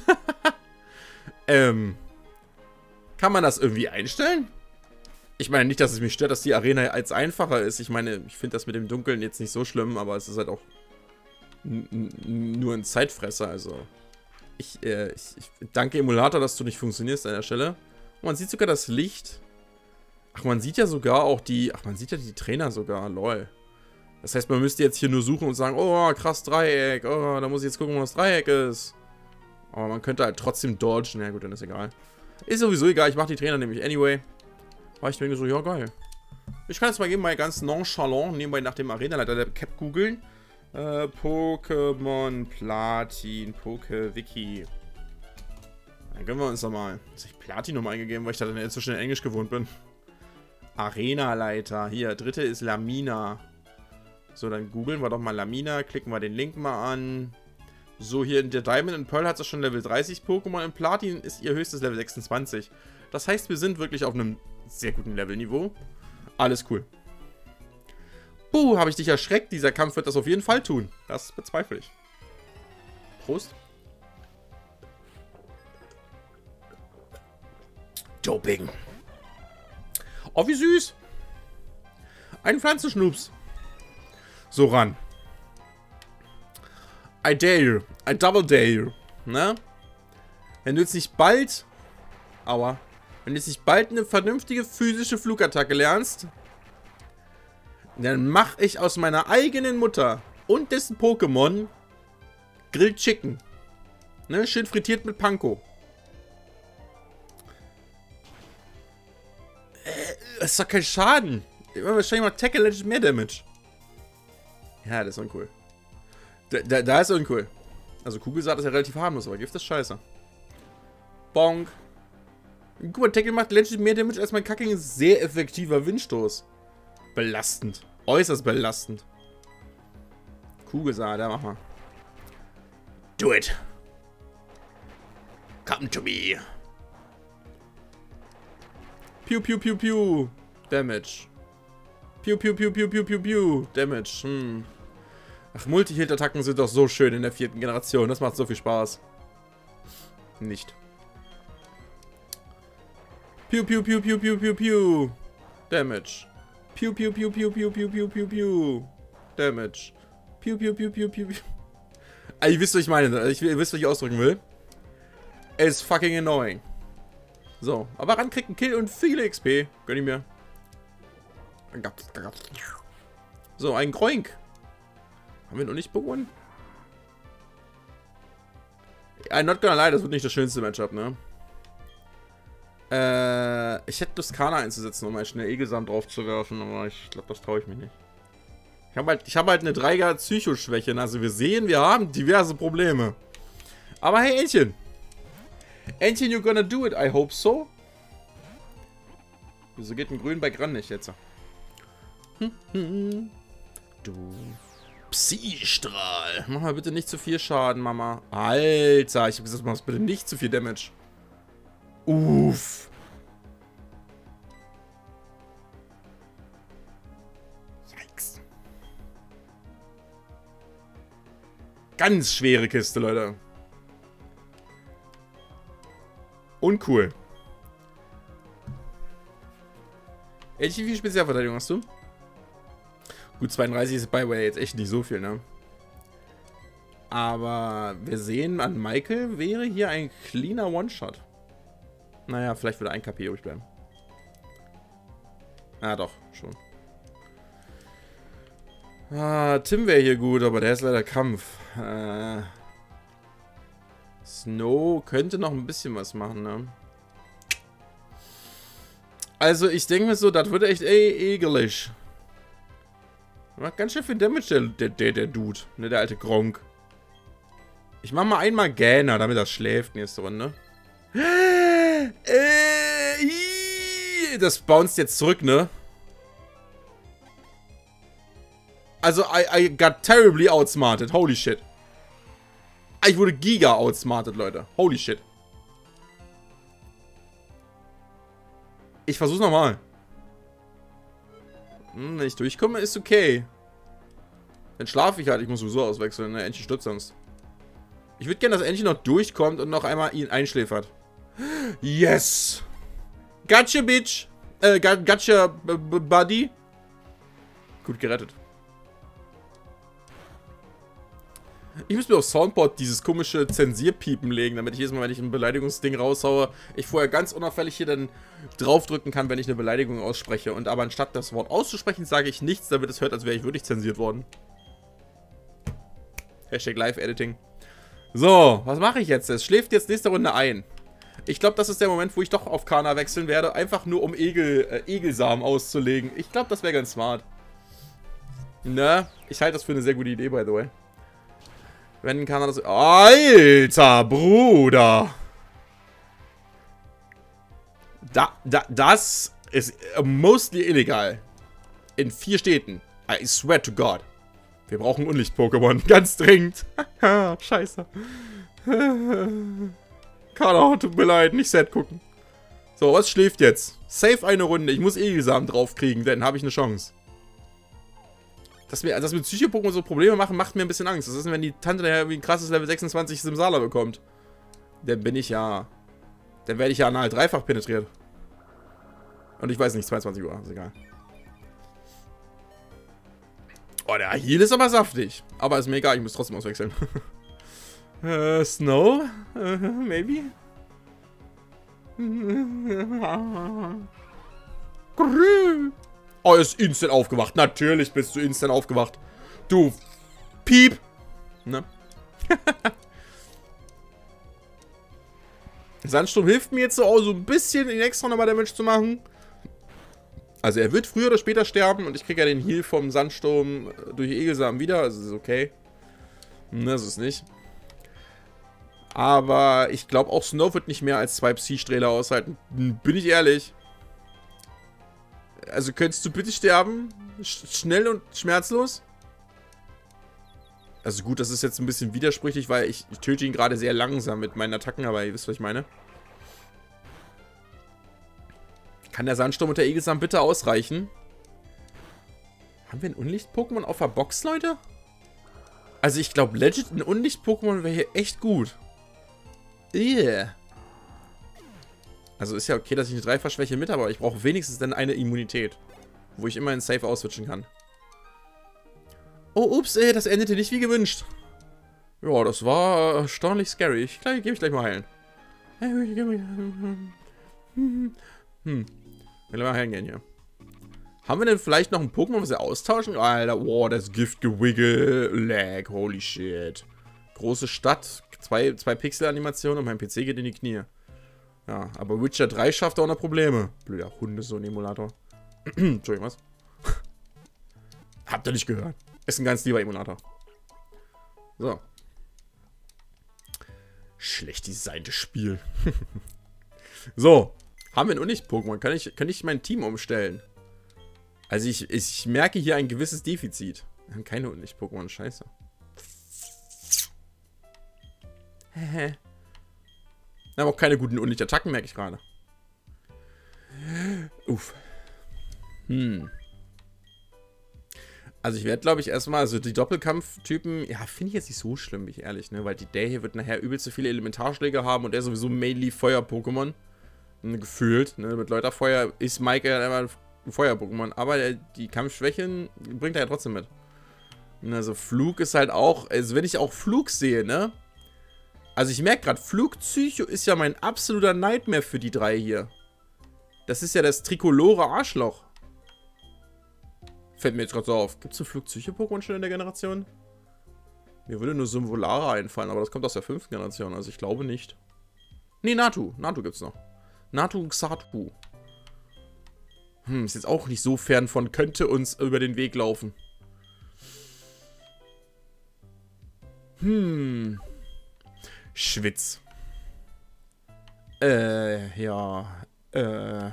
ähm... Kann man das irgendwie einstellen? Ich meine nicht, dass es mich stört, dass die Arena als einfacher ist. Ich meine, ich finde das mit dem Dunkeln jetzt nicht so schlimm, aber es ist halt auch nur ein Zeitfresser. Also, ich, äh, ich, ich danke Emulator, dass du nicht funktionierst an der Stelle. Und man sieht sogar das Licht. Ach, man sieht ja sogar auch die... Ach, man sieht ja die Trainer sogar. Lol. Das heißt, man müsste jetzt hier nur suchen und sagen, oh, krass Dreieck, oh, da muss ich jetzt gucken, wo das Dreieck ist. Aber man könnte halt trotzdem dodgen. Ja gut, dann ist egal. Ist sowieso egal, ich mache die Trainer nämlich anyway. War ich denke so, ja geil. Ich kann jetzt mal eben mal ganz nonchalant nebenbei nach dem Arenaleiter der Cap googeln. Äh, Pokémon Platin, Poke-Wiki. Dann gönnen wir uns doch mal. Jetzt habe ich Platin nochmal eingegeben, weil ich da dann jetzt so schnell Englisch gewohnt bin. Arenaleiter. Hier, dritte ist Lamina. So, dann googeln wir doch mal Lamina. Klicken wir den Link mal an. So, hier in der Diamond and Pearl hat es schon Level dreißig Pokémon. In Platin ist ihr höchstes Level sechsundzwanzig. Das heißt, wir sind wirklich auf einem sehr guten Levelniveau. Alles cool. Puh, habe ich dich erschreckt. Dieser Kampf wird das auf jeden Fall tun. Das bezweifle ich. Prost. Doping. Oh, wie süß. Ein Pflanzenschnups. So ran. I dare you. I double dare you. Ne? Wenn du jetzt nicht bald... Aua. Wenn du jetzt nicht bald eine vernünftige physische Flugattacke lernst, dann mache ich aus meiner eigenen Mutter und dessen Pokémon Grilled Chicken. Ne? Schön frittiert mit Panko. Äh, das ist doch kein Schaden. Wahrscheinlich mal Tackle Legend mehr Damage. Ja, das ist uncool. Da, da, da ist uncool. Also Kugelsaat ist ja relativ harmlos, aber Gift ist scheiße. Bonk. Guck mal, Tackle macht Legend mehr Damage als mein kackigen sehr effektiver Windstoß. Belastend. Äußerst belastend. Kugelsaat, da mach mal. Do it. Come to me. Piu, piu, piu, piu. Damage. Piu, piu, piu, piu, piu, piu, piu. Damage. Hm. Ach, Multi-Hit-Attacken sind doch so schön in der vierten Generation. Das macht so viel Spaß. Nicht. Piu, piu, piu, piu, piu, piu, piu. Damage. Piu, piu, piu, piu, piu, piu, piu, piu, piu. Damage. Piu, piu, piu, piu, piu, piu. Ah, ihr wisst, was ich meine. Ich, ihr wisst, was ich ausdrücken will. It's fucking annoying. So, aber ran kriegt einen Kill und viele X P. Gönn ich mir. So, ein Groink. Haben wir noch nicht begonnen? I'm not gonna lie, das wird nicht das schönste Matchup, ne? Äh, ich hätte Luskana einzusetzen, um mal schnell Egelsamen drauf zu werfen, aber ich glaube, das traue ich mich nicht. Ich habe halt, ich hab halt eine drei Grad Psychoschwäche, also wir sehen, wir haben diverse Probleme. Aber hey, Entchen. Entchen, you're gonna do it, I hope so. Wieso geht ein Grünbeck ran nicht jetzt? Hm, hm. Du Psi-Strahl. Mach mal bitte nicht zu viel Schaden, Mama. Alter, ich hab gesagt, mach bitte nicht zu viel Damage. Uff. Yikes. Ganz schwere Kiste, Leute. Uncool. Ey, wie viel Spezialverteidigung hast du? Gut, zweiunddreißig ist bei Way jetzt echt nicht so viel, ne? Aber wir sehen, an Michael wäre hier ein cleaner One-Shot. Naja, vielleicht würde ein K P übrig bleiben. Ah, doch, schon. Ah, Tim wäre hier gut, aber der ist leider Kampf. Äh, Snow könnte noch ein bisschen was machen, ne? Also, ich denke mir so, das wird echt ey, ekelig. Macht ganz schön viel Damage, der, der, der, der Dude. Ne, der alte Gronk. Ich mach mal einmal Gähner, damit er schläft nächste Runde. Äh, das bounced jetzt zurück, ne? Also, I, I got terribly outsmarted. Holy shit. Ich wurde giga outsmarted, Leute. Holy shit. Ich versuch's nochmal. Hm, wenn ich durchkomme, ist okay. Dann schlafe ich halt. Ich muss sowieso auswechseln. Ne? Entchen stürzt sonst. Ich würde gerne, dass Entchen noch durchkommt und noch einmal ihn einschläfert. Yes! Gotcha, Bitch! Äh, gotcha, Buddy. Gut gerettet. Ich muss mir auf Soundboard dieses komische Zensierpiepen legen, damit ich jedes Mal, wenn ich ein Beleidigungsding raushaue, ich vorher ganz unauffällig hier dann draufdrücken kann, wenn ich eine Beleidigung ausspreche. Und aber anstatt das Wort auszusprechen, sage ich nichts, damit es hört, als wäre ich wirklich zensiert worden. Hashtag Live-Editing. So, was mache ich jetzt? Es schläft jetzt nächste Runde ein. Ich glaube, das ist der Moment, wo ich doch auf Kana wechseln werde, einfach nur um Egel, äh, Egelsamen auszulegen. Ich glaube, das wäre ganz smart. Ne? Ich halte das für eine sehr gute Idee, by the way. Wenn Kana das... Alter, Bruder! Da, da, das ist mostly illegal. In vier Städten. I swear to God. Wir brauchen Unlicht-Pokémon. Ganz dringend. Scheiße. Kana, tut mir leid. Nicht sad gucken. So, was schläft jetzt? Safe eine Runde. Ich muss Egelsamen draufkriegen, denn habe ich eine Chance. Dass wir, dass wir Psycho-Pokémon so Probleme machen, macht mir ein bisschen Angst. Das ist, wenn die Tante daher wie ein krasses Level sechsundzwanzig Simsala bekommt. Dann bin ich ja... Dann werde ich ja anal dreifach penetriert. Und ich weiß nicht, zweiundzwanzig Uhr, ist egal. Oh, der Heal ist aber saftig. Aber ist mir egal, ich muss trotzdem auswechseln. äh, Snow? Uh, maybe? Oh, er ist instant aufgewacht. Natürlich bist du instant aufgewacht. Du Piep. Ne? Sandsturm hilft mir jetzt so, auch so ein bisschen in extra nochmal Damage zu machen. Also er wird früher oder später sterben und ich kriege ja den Heal vom Sandsturm durch Egelsamen wieder. Also ist okay. Ne, das ist nicht. Aber ich glaube auch Snow wird nicht mehr als zwei Psy-Strähle aushalten. Bin ich ehrlich. Also könntest du bitte sterben? Sch schnell und schmerzlos? Also gut, das ist jetzt ein bisschen widersprüchlich, weil ich, ich töte ihn gerade sehr langsam mit meinen Attacken, aber ihr wisst, was ich meine. Kann der Sandsturm und der Egelsamen bitte ausreichen? Haben wir ein Unlicht-Pokémon auf der Box, Leute? Also ich glaube, legit ein Unlicht-Pokémon wäre hier echt gut. Yeah. Also ist ja okay, dass ich eine Dreifachschwäche mit habe, aber ich brauche wenigstens dann eine Immunität. Wo ich immer in Safe auswitchen kann. Oh, ups, ey, das endete nicht wie gewünscht. Ja, das war erstaunlich scary. Ich gebe ich gleich mal heilen. Hm. Will mal heilen gehen hier. Haben wir denn vielleicht noch ein Pokémon, was wir austauschen? Alter, wow, das Giftgewiggle. Lag, holy shit. Große Stadt, zwei, zwei Pixel-Animationen und mein P C geht in die Knie. Ja, aber Witcher drei schafft auch noch Probleme. Blöder Hundesohn-Emulator. Entschuldigung, was? Habt ihr nicht gehört? Ist ein ganz lieber Emulator. So. Schlecht designtes Spiel. So. Haben wir ein Unlicht-Pokémon? Kann ich, kann ich mein Team umstellen? Also ich, ich merke hier ein gewisses Defizit. Wir haben keine Unlicht-Pokémon, scheiße. Hehe. Wir haben auch keine guten Unlicht-Attacken, merke ich gerade. Uff. Hm. Also ich werde, glaube ich, erstmal, also die Doppelkampftypen, ja, finde ich jetzt nicht so schlimm, bin ich ehrlich, ne? Weil die, der hier wird nachher übelst so viele Elementarschläge haben und der sowieso mainly Feuer-Pokémon. Gefühlt, ne? Mit Läuterfeuer ist Mike ja immer ein Feuer-Pokémon, aber der, die Kampfschwächen bringt er ja trotzdem mit. Also Flug ist halt auch, also wenn ich auch Flug sehe, ne? Also ich merke gerade, Flugpsycho ist ja mein absoluter Nightmare für die drei hier. Das ist ja das trikolore Arschloch. Fällt mir jetzt gerade so auf. Gibt es ein Flugpsycho-Pokémon schon in der Generation? Mir würde nur Symvolara einfallen, aber das kommt aus der fünften Generation, also ich glaube nicht. Nee, Natu. Natu gibt's noch. Natu Xatu. Hm, ist jetzt auch nicht so fern von, könnte uns über den Weg laufen. Hm. Schwitz. Äh, ja. Äh.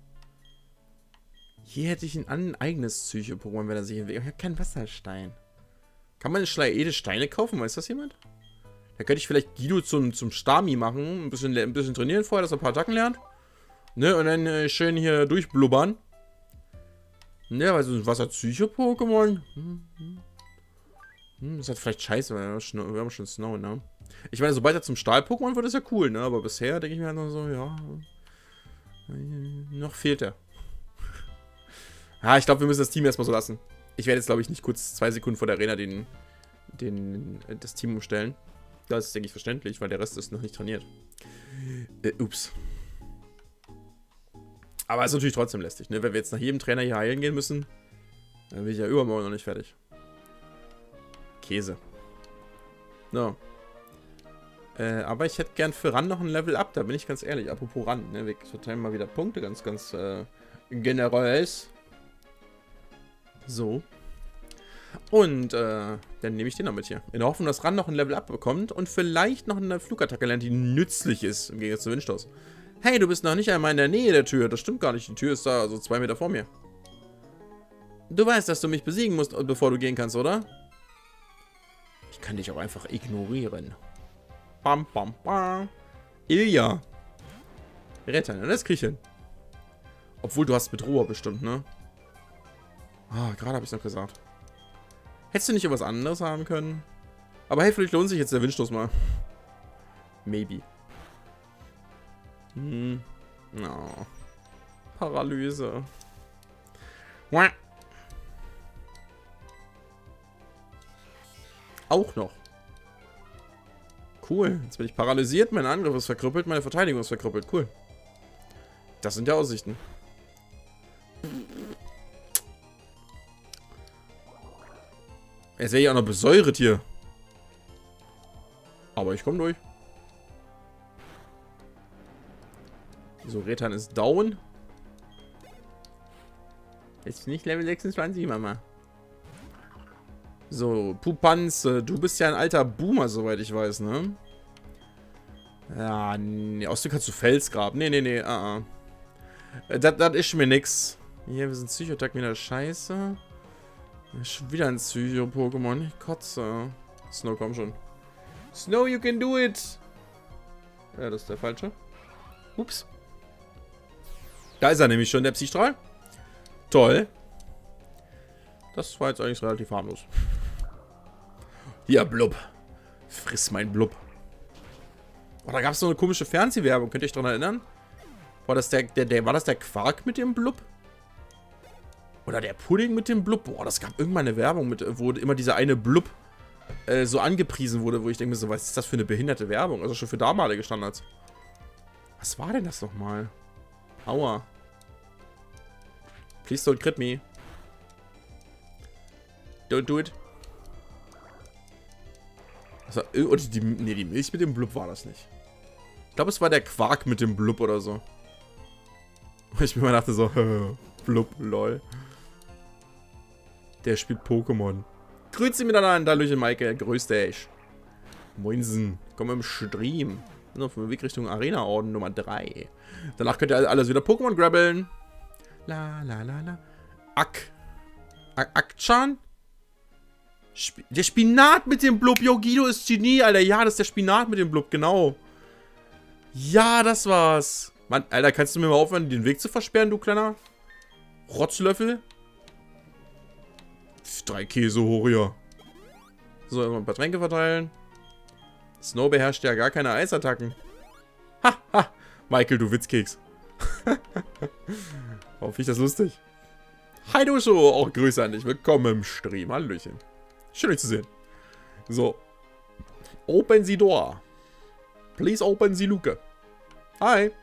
Hier hätte ich ein, ein eigenes Psycho-Pokémon, wenn er sich entwickelt. Ich habe keinen Wasserstein. Kann man Schleierede Steine kaufen? Weiß das jemand? Da könnte ich vielleicht Guido zum, zum Stami machen. Ein bisschen, ein bisschen trainieren vorher, dass er ein paar Attacken lernt. Ne, und dann äh, schön hier durchblubbern. Ne, weil so ein Wasser-Psycho-Pokémon. Hm, hm. Hm, das ist halt vielleicht scheiße, weil wir haben schon, wir haben schon Snow, ne? Ich meine, sobald er zum Stahl-Pokémon wird, ist ja cool, ne? Aber bisher denke ich mir halt noch so, ja. Noch fehlt er. Ja, ich glaube, wir müssen das Team erstmal so lassen. Ich werde jetzt, glaube ich, nicht kurz zwei Sekunden vor der Arena den, den, das Team umstellen. Das ist, denke ich, verständlich, weil der Rest ist noch nicht trainiert. Äh, ups. Aber ist natürlich trotzdem lästig, ne? Wenn wir jetzt nach jedem Trainer hier heilen gehen müssen, dann bin ich ja übermorgen noch nicht fertig. Käse. No. Äh, aber ich hätte gern für Ran noch ein Level Up, da bin ich ganz ehrlich. Apropos Ran, ne? Wir verteilen mal wieder Punkte, ganz, ganz äh, generell. So. Und äh, dann nehme ich den noch mit hier. In der Hoffnung, dass Ran noch ein Level Up bekommt und vielleicht noch eine Flugattacke lernt, die nützlich ist, im Gegensatz zu Windstoß. Hey, du bist noch nicht einmal in der Nähe der Tür. Das stimmt gar nicht. Die Tür ist da, also zwei Meter vor mir. Du weißt, dass du mich besiegen musst, bevor du gehen kannst, oder? Ich kann dich auch einfach ignorieren. Bam, bam, bam. Ilja. Retter, ne? Das krieg ich hin. Obwohl, du hast Bedroher bestimmt, ne? Ah, gerade habe ich es noch gesagt. Hättest du nicht irgendwas anderes haben können? Aber hey, vielleicht lohnt sich jetzt der Windstoß mal. Maybe. Hm. Oh. Paralyse. Auch noch. Cool. Jetzt bin ich paralysiert, mein Angriff ist verkrüppelt, meine Verteidigung ist verkrüppelt. Cool. Das sind ja Aussichten. Jetzt wäre ich auch noch besäuret hier. Aber ich komme durch. So, Retan ist down. Ist nicht Level sechsundzwanzig, Mama. So, Pupanze, du bist ja ein alter Boomer, soweit ich weiß, ne? Ja, nee, aus dem kannst du Felsgrab. Nee, nee, nee, ah, ah. Das ist mir nix. Hier, wir sind Psychotack wieder scheiße. Schon wieder ein Psycho-Pokémon. Ich kotze. Snow, komm schon. Snow, you can do it! Ja, das ist der falsche. Ups. Da ist er nämlich schon, der Psystrahl. Toll. Das war jetzt eigentlich relativ harmlos. Hier, Blub. Friss mein Blub. Oh, da gab es so eine komische Fernsehwerbung. Könnt ihr euch daran erinnern? War das der, der, der, war das der Quark mit dem Blub? Oder der Pudding mit dem Blub? Boah, das gab irgendwann eine Werbung, mit, wo immer dieser eine Blub äh, so angepriesen wurde, wo ich denke mir so, was ist das für eine behinderte Werbung? Also schon für damalige Standards. Was war denn das nochmal? Aua. Please don't crit me. Don't do it. Das war, oder die, nee, die Milch mit dem Blub war das nicht. Ich glaube, es war der Quark mit dem Blub oder so. Ich mir mal dachte so, Blub, lol. Der spielt Pokémon. Grüezi miteinander, Hallöchen Michael, grüß dich. Moinsen, komm im Stream. Nur auf dem Weg Richtung Arena-Orden Nummer drei. Danach könnt ihr alles wieder Pokémon grabbeln. La la la la. Ak. Ak Akchan? Sp der Spinat mit dem Blub. Yo, Guido ist Genie, Alter. Ja, das ist der Spinat mit dem Blub, genau. Ja, das war's. Mann, Alter, kannst du mir mal aufhören, den Weg zu versperren, du kleiner Rotzlöffel? Drei Käsehorier. So, immer ein paar Tränke verteilen. Snow beherrscht ja gar keine Eisattacken. Ha, ha. Michael, du Witzkeks. Oh, finde ich das lustig. Hi, du Show. Auch Grüße an dich. Willkommen im Stream. Hallöchen. Schön, euch zu sehen. So. Open the door. Please open the Luke. Hi.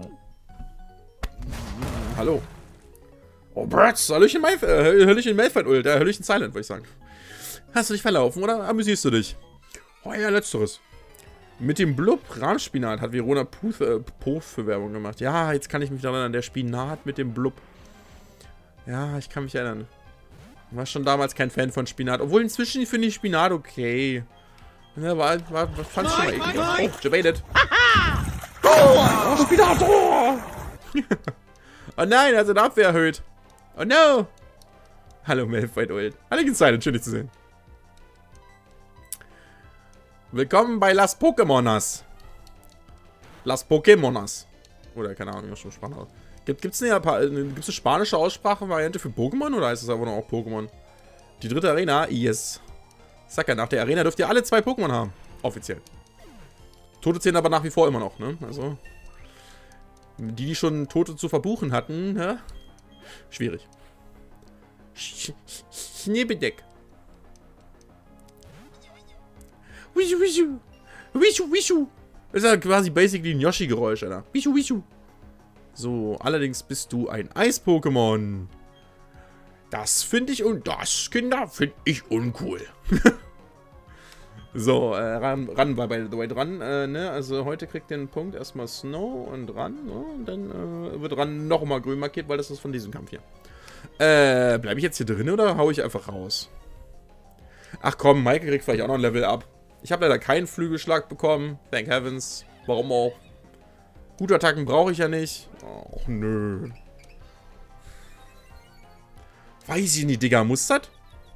Hallo. Oh, Bratz. Hallöchen, Malf äh, Hallöchen Malfight, oder Hallöchen Silent, würde ich sagen. Hast du dich verlaufen oder amüsierst du dich? Oh ja, letzteres. Mit dem Blub Rahmspinat hat Verona Puth, äh, Puth für Werbung gemacht. Ja, jetzt kann ich mich daran erinnern. Der Spinat mit dem Blub. Ja, ich kann mich erinnern. War schon damals kein Fan von Spinat. Obwohl inzwischen finde ich Spinat okay. Ja, war, war, war fand ich schon mal eklig. Oh, Javated. Oh, Spinat! Oh! Oh nein, also der Abwehr erhöht. Oh no! Hallo Malfight Old. Hallo Silent, schön dich zu sehen. Willkommen bei Las Pokémonas. Las Pokémonas. Oder keine Ahnung, was schon Sprache aus. Gibt es eine, eine spanische Aussprache-Variante für Pokémon oder heißt es einfach nur auch Pokémon? Die dritte Arena? Yes. Sag ja, nach der Arena dürft ihr alle zwei Pokémon haben. Offiziell. Tote zählen aber nach wie vor immer noch, ne? Also. Die, die schon Tote zu verbuchen hatten, ja? Schwierig. Sch Schneebedeck. Wischu, wischu. Wischu, wischu. Das ist ja quasi basically ein Yoshi-Geräusch, Alter. Wischu, wischu. So, allerdings bist du ein Eis-Pokémon. Das finde ich und das, Kinder, finde ich uncool. So, äh, ran, ran war by the way dran, äh, ne? Also heute kriegt den Punkt erstmal Snow und ran, ne? Und dann äh, wird ran nochmal grün markiert, weil das ist von diesem Kampf hier. Äh, bleibe ich jetzt hier drin oder hau ich einfach raus? Ach komm, Michael kriegt vielleicht auch noch ein Level up. Ich habe leider keinen Flügelschlag bekommen, thank heavens. Warum auch? Gute Attacken brauche ich ja nicht. Och, nö. Weiß ich nicht, Digga, muss das?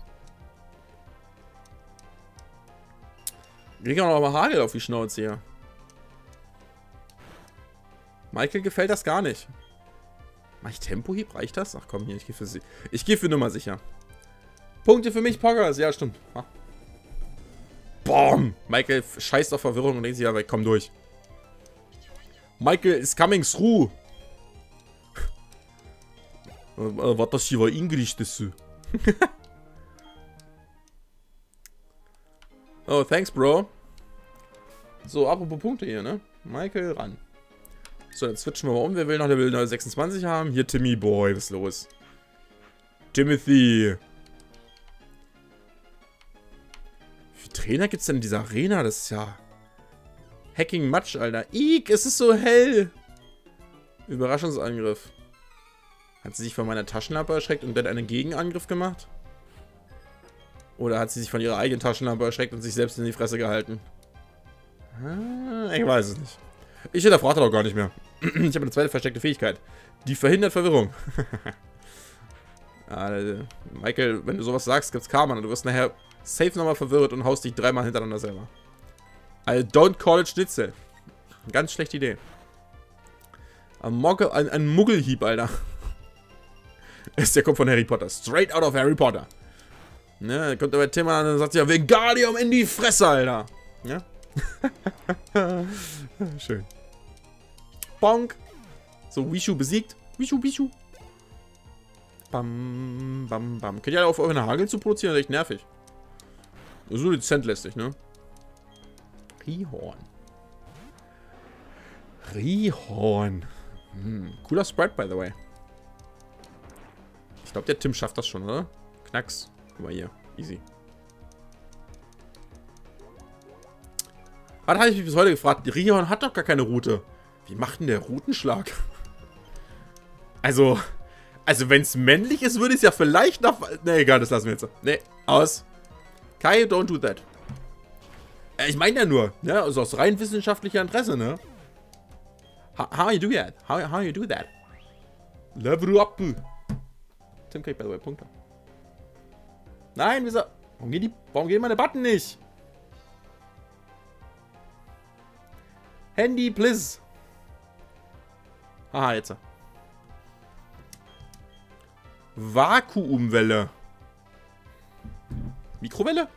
Krieg auch noch mal Hagel auf die Schnauze hier. Michael gefällt das gar nicht. Mach ich Tempohieb? Reicht das? Ach komm hier, ich gehe für sie. Ich gehe für Nummer sicher. Punkte für mich, Poggers. Ja, stimmt. Ah. Boom! Michael scheißt auf Verwirrung und denkt sich, ja, komm durch. Michael is coming through. Was das hier war, Ingrid, das so. Oh, thanks, Bro. So, apropos Punkte hier, ne? Michael ran. So, dann switchen wir mal um. Wer will noch Level sechsundzwanzig haben? Hier, Timmy Boy. Was ist los? Timothy. Wie viele Trainer gibt es denn in dieser Arena? Das ist ja... Hacking Matsch, Alter. Eek, es ist so hell. Überraschungsangriff. Hat sie sich von meiner Taschenlampe erschreckt und dann einen Gegenangriff gemacht? Oder hat sie sich von ihrer eigenen Taschenlampe erschreckt und sich selbst in die Fresse gehalten? Ah, ich weiß es nicht. Ich hinterfrage doch gar nicht mehr. Ich habe eine zweite versteckte Fähigkeit. Die verhindert Verwirrung. Also, Michael, wenn du sowas sagst, gibt's Karma und du wirst nachher safe nochmal verwirrt und haust dich dreimal hintereinander selber. Also, don't call it Schnitzel. Ganz schlechte Idee. Ein, Mogge, ein, ein Muggelhieb, Alter. Ist der kommt von Harry Potter. Straight out of Harry Potter. Ne, da kommt aber Tim an und sagt ja, Wingardium in die Fresse, Alter. Ja? Schön. Bonk. So, Wischu besiegt. Wischu, Wischu. Bam, bam, bam. Könnt ihr ja auf eure Hagel zu produzieren? Das ist echt nervig. So dezent lästig, ne? Rhyhorn. Rhyhorn. Hm. Cooler Sprite, by the way. Ich glaube, der Tim schafft das schon, oder? Knacks. Guck mal hier. Easy. Was habe ich mich bis heute gefragt? Rhyhorn hat doch gar keine Route. Wie macht denn der Routenschlag? Also, also wenn es männlich ist, würde es ja vielleicht nach... Ne, egal, das lassen wir jetzt. Ne, aus. Kai, don't do that. Ich meine ja nur, ne, also aus rein wissenschaftlicher Interesse, ne? How, how you do that? How, how you do that? Level up. Tim kriegt by the way Punkte. Nein, wieso? Warum gehen die... Warum gehen meine Button nicht? Handy, please. Aha, jetzt. Vakuumwelle. Mikrowelle?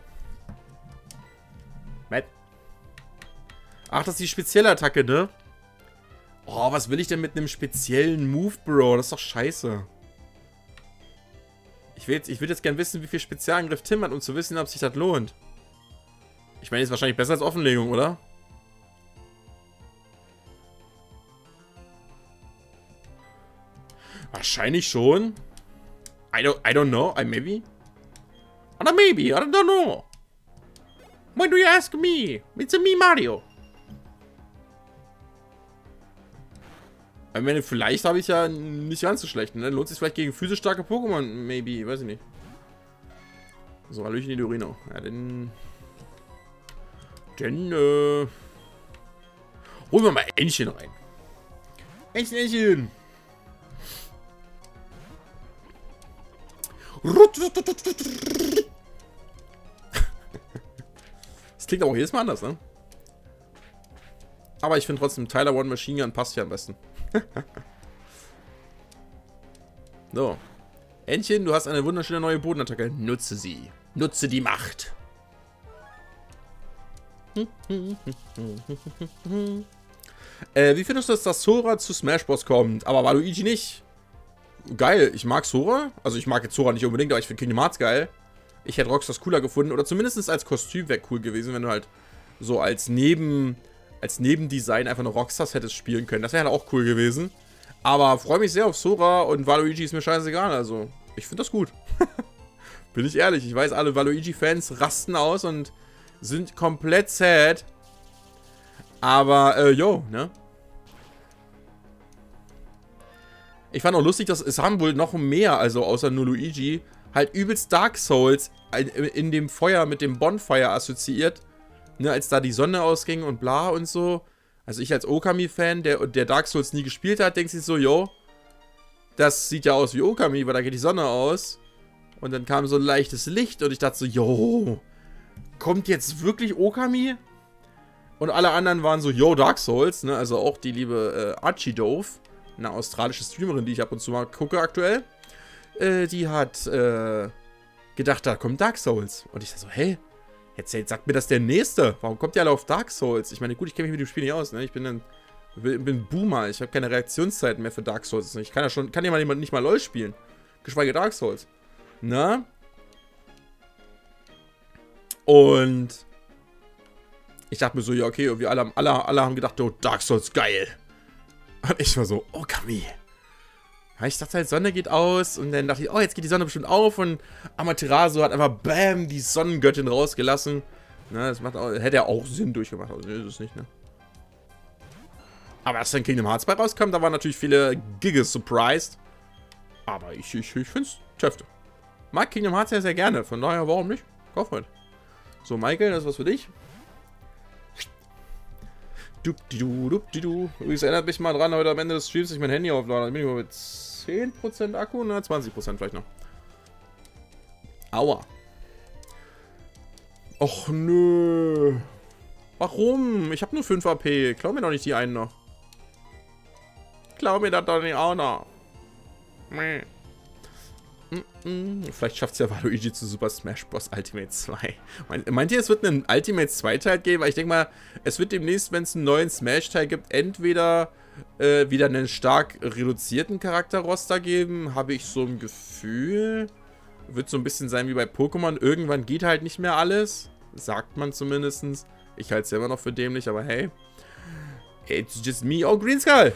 Matt. Ach, das ist die spezielle Attacke, ne? Oh, was will ich denn mit einem speziellen Move, Bro? Das ist doch scheiße. Ich will jetzt, ich würde jetzt gerne wissen, wie viel Spezialangriff Tim hat, um zu wissen, ob sich das lohnt. Ich meine, ist wahrscheinlich besser als Offenlegung, oder? Wahrscheinlich schon. I don't, I don't know. I maybe. Oder maybe. I don't know. Why do you ask me? It's a me, Mario. Ich meine, vielleicht habe ich ja nicht ganz so schlecht. Ne? Lohnt sich vielleicht gegen physisch starke Pokémon? Maybe. Weiß ich nicht. So, Hallöchen, die Dorino. Ja, dann... Dann, äh... holen wir mal Entchen rein. Entchen, Entchen. Das klingt auch jedes Mal anders, ne? Aber ich finde trotzdem, Tyler One Machine Gun passt hier am besten. So. Entchen, du hast eine wunderschöne neue Bodenattacke. Nutze sie. Nutze die Macht. äh, wie findest du, dass Sora zu Smash Bros. Kommt? Aber Waluigi nicht. Geil, ich mag Sora. Also ich mag jetzt Sora nicht unbedingt, aber ich finde Kingdom Hearts geil. Ich hätte Rockstars cooler gefunden. Oder zumindest als Kostüm wäre cool gewesen, wenn du halt so als Neben, als Nebendesign einfach noch Rockstars hättest spielen können. Das wäre halt auch cool gewesen. Aber freue mich sehr auf Sora und Waluigi ist mir scheißegal, also ich finde das gut. Bin ich ehrlich, ich weiß, alle Waluigi-Fans rasten aus und sind komplett sad. Aber, äh, yo, ne? Ich fand auch lustig, dass es haben wohl noch mehr, also außer nur Luigi, halt übelst Dark Souls in dem Feuer mit dem Bonfire assoziiert. Ne, als da die Sonne ausging und bla und so. Also ich als Okami-Fan, der, der Dark Souls nie gespielt hat, denkt sich so, yo, das sieht ja aus wie Okami, weil da geht die Sonne aus. Und dann kam so ein leichtes Licht und ich dachte so, yo, kommt jetzt wirklich Okami? Und alle anderen waren so, yo, Dark Souls, ne? Also auch die liebe äh, Archidove, eine australische Streamerin, die ich ab und zu mal gucke aktuell. Äh, die hat äh, gedacht, da kommt Dark Souls. Und ich dachte so, hey, jetzt, jetzt sagt mir das der Nächste. Warum kommt ihr alle auf Dark Souls? Ich meine, gut, ich kenne mich mit dem Spiel nicht aus, ne? Ich bin ein, bin Boomer, ich habe keine Reaktionszeiten mehr für Dark Souls. Ich kann ja schon, kann ja mal nicht mal LoL spielen. Geschweige Dark Souls. Na? Und ich dachte mir so, ja, okay, irgendwie alle, alle, alle haben gedacht, oh, Dark Souls, geil. Und ich war so, Okami. Ja, ich dachte halt, Sonne geht aus und dann dachte ich, oh, jetzt geht die Sonne bestimmt auf und Amaterasu hat einfach, bam, die Sonnengöttin rausgelassen. Ne, das macht auch, hätte ja auch Sinn durchgemacht, also ist es nicht, ne? Aber als dann Kingdom Hearts bei rauskam, da waren natürlich viele Gigas surprised. Aber ich, ich, ich finde es Töfte. Mag Kingdom Hearts ja sehr gerne, von daher, warum nicht? Kauf halt. So, Michael, das ist was für dich. Dupdidu, dupdidu. Übrigens erinnert mich mal dran, heute am Ende des Streams, ich mein Handy aufladen. Dann bin ich mal mit zehn Prozent Akku, ne? zwanzig Prozent vielleicht noch. Aua. Och, nö. Warum? Ich habe nur fünf A P. Klau mir doch nicht die einen noch. Klau mir das doch nicht auch noch. Meh. Mm -mm. Vielleicht schafft es ja Waluigi zu Super Smash Bros. Ultimate zwei. Meint ihr, es wird einen Ultimate zwei Teil geben? Weil ich denke mal, es wird demnächst, wenn es einen neuen Smash-Teil gibt, entweder äh, wieder einen stark reduzierten Charakterroster geben. Habe ich so ein Gefühl. Wird so ein bisschen sein wie bei Pokémon. Irgendwann geht halt nicht mehr alles. Sagt man zumindest. Ich halte es selber noch für dämlich, aber hey. It's just me, oh Green Skull.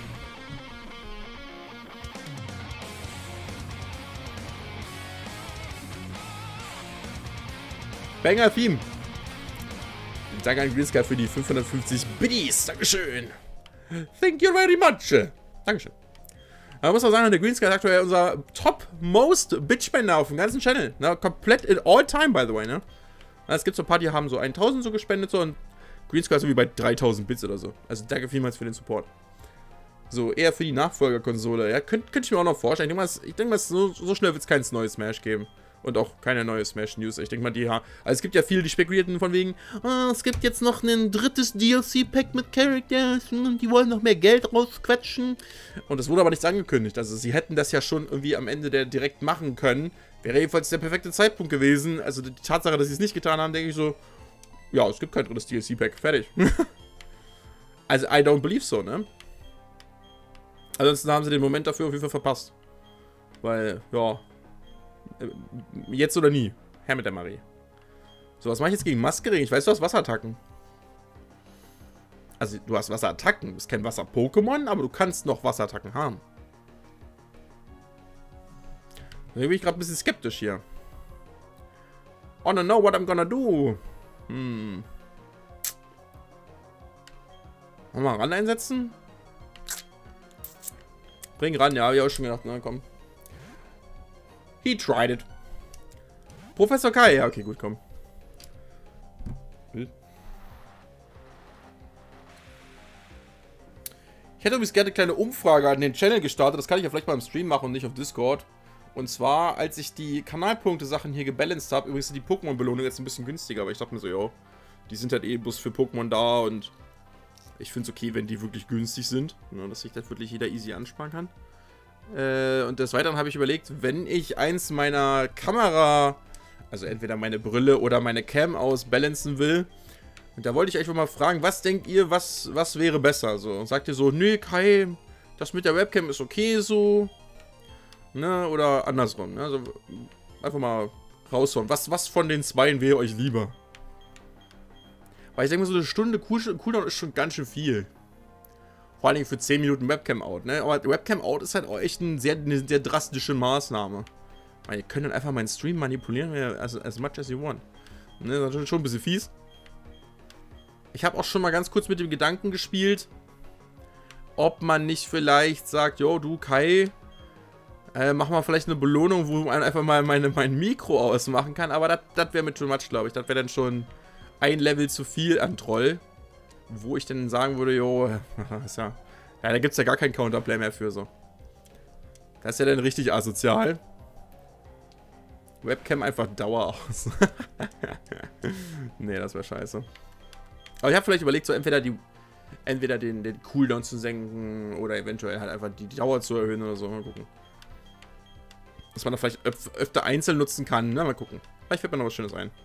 Banger Theme. Danke an Green Sky für die fünfhundertfünfzig Biddies. Dankeschön. Thank you very much. Dankeschön. Man muss auch sagen, der Green Sky ist aktuell unser top-most Bit-Spender auf dem ganzen Channel. Ne? Komplett in all time, by the way. Ne? Es gibt so ein paar, die haben so tausend so gespendet so, und Green Sky ist so wie bei dreitausend Bits oder so. Also danke vielmals für den Support. So, eher für die Nachfolgerkonsole. Ja, könnte könnt ich mir auch noch vorstellen. Ich denke mal, ich denk mal so, so schnell wird es kein neues Smash geben. Und auch keine neue Smash-News. Ich denke mal, die haben... Also es gibt ja viele, die spekulierten von wegen, oh, es gibt jetzt noch ein drittes D L C-Pack mit Characters und die wollen noch mehr Geld rausquetschen. Und es wurde aber nichts angekündigt. Also sie hätten das ja schon irgendwie am Ende der direkt machen können. Wäre jedenfalls der perfekte Zeitpunkt gewesen. Also die Tatsache, dass sie es nicht getan haben, denke ich so, ja, es gibt kein drittes D L C-Pack. Fertig. Also I don't believe so, ne? Ansonsten haben sie den Moment dafür auf jeden Fall verpasst. Weil, ja... Jetzt oder nie. Herr mit der Marie. So, was mache ich jetzt gegen Masquerade? Ich weiß, du hast Wasserattacken. Also, du hast Wasserattacken. Du bist kein Wasser-Pokémon, aber du kannst noch Wasserattacken haben. Da bin ich gerade ein bisschen skeptisch hier. I don't know what I'm gonna do. Hm. Wollen wir mal ran einsetzen? Bring ran, ja, hab ich auch schon gedacht. Na komm. He tried it. Professor Kai, ja, okay, gut, komm. Ich hätte übrigens gerne eine kleine Umfrage an den Channel gestartet. Das kann ich ja vielleicht mal im Stream machen und nicht auf Discord. Und zwar, als ich die Kanalpunkte-Sachen hier gebalanced habe, übrigens sind die Pokémon-Belohnungen jetzt ein bisschen günstiger, aber ich dachte mir so, jo, die sind halt eh bloß für Pokémon da und ich finde es okay, wenn die wirklich günstig sind, ne, dass sich das wirklich jeder easy ansparen kann. Äh, und des Weiteren habe ich überlegt, wenn ich eins meiner Kamera, also entweder meine Brille oder meine Cam ausbalancen will, und da wollte ich einfach mal fragen, was denkt ihr, was, was wäre besser? So, sagt ihr so, nö, Kai, das mit der Webcam ist okay so, ne, oder andersrum, ne, also einfach mal raushauen. Was, was von den Zweien wäre euch lieber? Weil ich denke mir, so eine Stunde Cooldown ist schon ganz schön viel. Vor allem für zehn Minuten Webcam-Out, ne? Aber Webcam-Out ist halt auch echt ein sehr, eine sehr drastische Maßnahme. Weil ihr könnt dann einfach meinen Stream manipulieren, as, as much as you want. Ne? Das ist natürlich schon ein bisschen fies. Ich habe auch schon mal ganz kurz mit dem Gedanken gespielt, ob man nicht vielleicht sagt, yo, du Kai, äh, mach mal vielleicht eine Belohnung, wo man einfach mal meine, mein Mikro ausmachen kann. Aber das wäre mir too much, glaube ich. Das wäre dann schon ein Level zu viel an Troll. Wo ich dann sagen würde, jo, ist ja, ja, da gibt es ja gar keinen Counterplay mehr für so. Das ist ja dann richtig asozial. Webcam einfach Dauer aus. Nee, das wäre scheiße. Aber ich habe vielleicht überlegt, so entweder die, entweder den, den Cooldown zu senken oder eventuell halt einfach die Dauer zu erhöhen oder so. Mal gucken. Dass man da vielleicht öf öfter einzeln nutzen kann. Na, mal gucken. Vielleicht fällt mir noch was Schönes ein.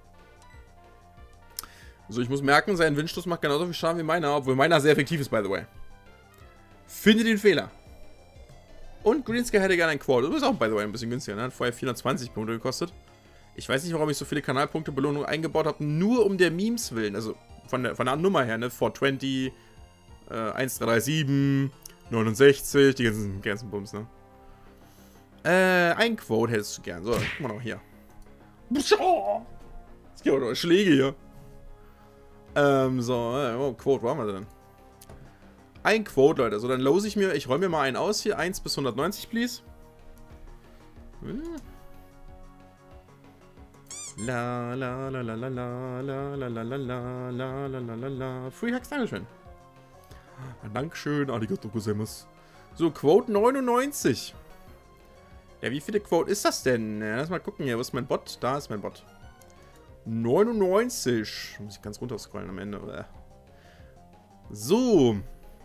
So, ich muss merken, sein Windstoß macht genauso viel Schaden wie meiner, obwohl meiner sehr effektiv ist, by the way. Finde den Fehler. Und Greensky hätte gerne ein Quad. Das ist auch, by the way, ein bisschen günstiger, ne? Hat vorher vierhundertzwanzig Punkte gekostet. Ich weiß nicht, warum ich so viele Kanalpunkte-Belohnungen eingebaut habe, nur um der Memes willen. Also von der, von der Nummer her, ne? vierhundertzwanzig, äh, eins drei drei sieben, neunundsechzig, die ganzen, ganzen Bums, ne? Äh, ein Quote hättest du gern. So, guck mal noch hier. Es gibt auch noch Schläge hier. Ähm, so, oh, Quote, wo haben wir denn? Ein Quote, Leute. So, dann lose ich mir, ich räume mir mal einen aus hier. eins bis hundertneunzig, please. Hm. La la la la la la la la la la la la la la la la. Free Hacks, Dankeschön. Dankeschön, arigato gozaimasu. So, Quote neunundneunzig. Ja, wie viele Quote ist das denn? Ja, lass mal gucken hier. Wo ist mein Bot? Da ist mein Bot. neunundneunzig. Muss ich ganz runter scrollen am Ende, oder? So.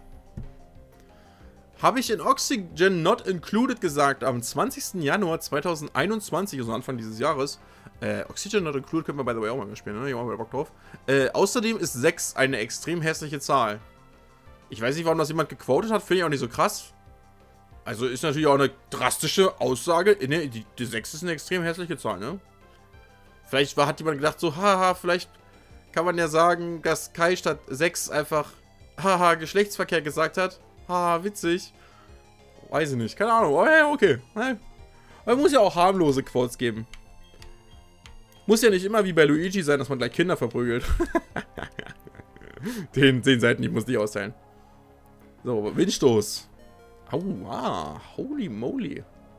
Habe ich in Oxygen Not Included gesagt, am zwanzigsten Januar zweitausendeinundzwanzig, also Anfang dieses Jahres. Äh, Oxygen Not Included können wir, by the way, auch mal spielen, ne? Ich habe mal Bock drauf. Äh, außerdem ist sechs eine extrem hässliche Zahl. Ich weiß nicht, warum das jemand gequotet hat, finde ich auch nicht so krass. Also ist natürlich auch eine drastische Aussage. Ne, die, die sechs ist eine extrem hässliche Zahl, ne? Vielleicht war, hat jemand gedacht so, haha, vielleicht kann man ja sagen, dass Kai statt sechs einfach, haha, Geschlechtsverkehr gesagt hat. Haha, witzig. Weiß ich nicht, keine Ahnung. Oh, ja, okay. Man muss ja auch harmlose Quotes geben. Muss ja nicht immer wie bei Luigi sein, dass man gleich Kinder verprügelt. den, den Seiten, ich muss nicht austeilen. So, Windstoß. Aua, holy moly.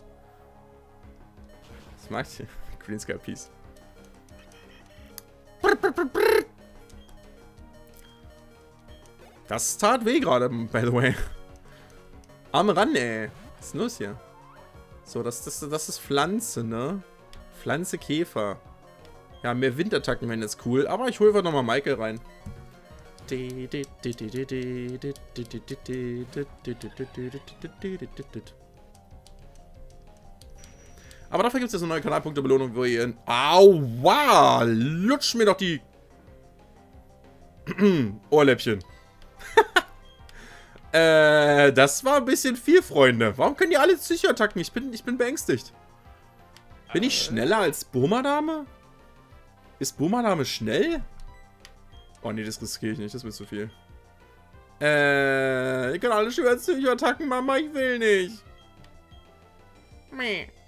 Was mag ich? Green Sky Peace. Das tat weh gerade, by the way. Arm ran, ey. Was ist denn los hier? So, das, das, das ist Pflanze, ne? Pflanze, Käfer. Ja, mehr Windattacken wären jetzt cool. Aber ich hole einfach nochmal Michael rein. Aber dafür gibt es jetzt eine neue Kanalpunkte-Belohnung, wo ihr... Aua! Lutsch mir doch die... Ohrläppchen. äh, das war ein bisschen viel, Freunde. Warum können die alle Psychoattacken? Ich bin, ich bin beängstigt. Bin ich schneller als Burmadame? Ist Burmadame schnell? Oh nee, das riskiere ich nicht. Das wird zu viel. Äh, ich kann alle schwer Psychoattacken, Mama. Ich will nicht. Meh.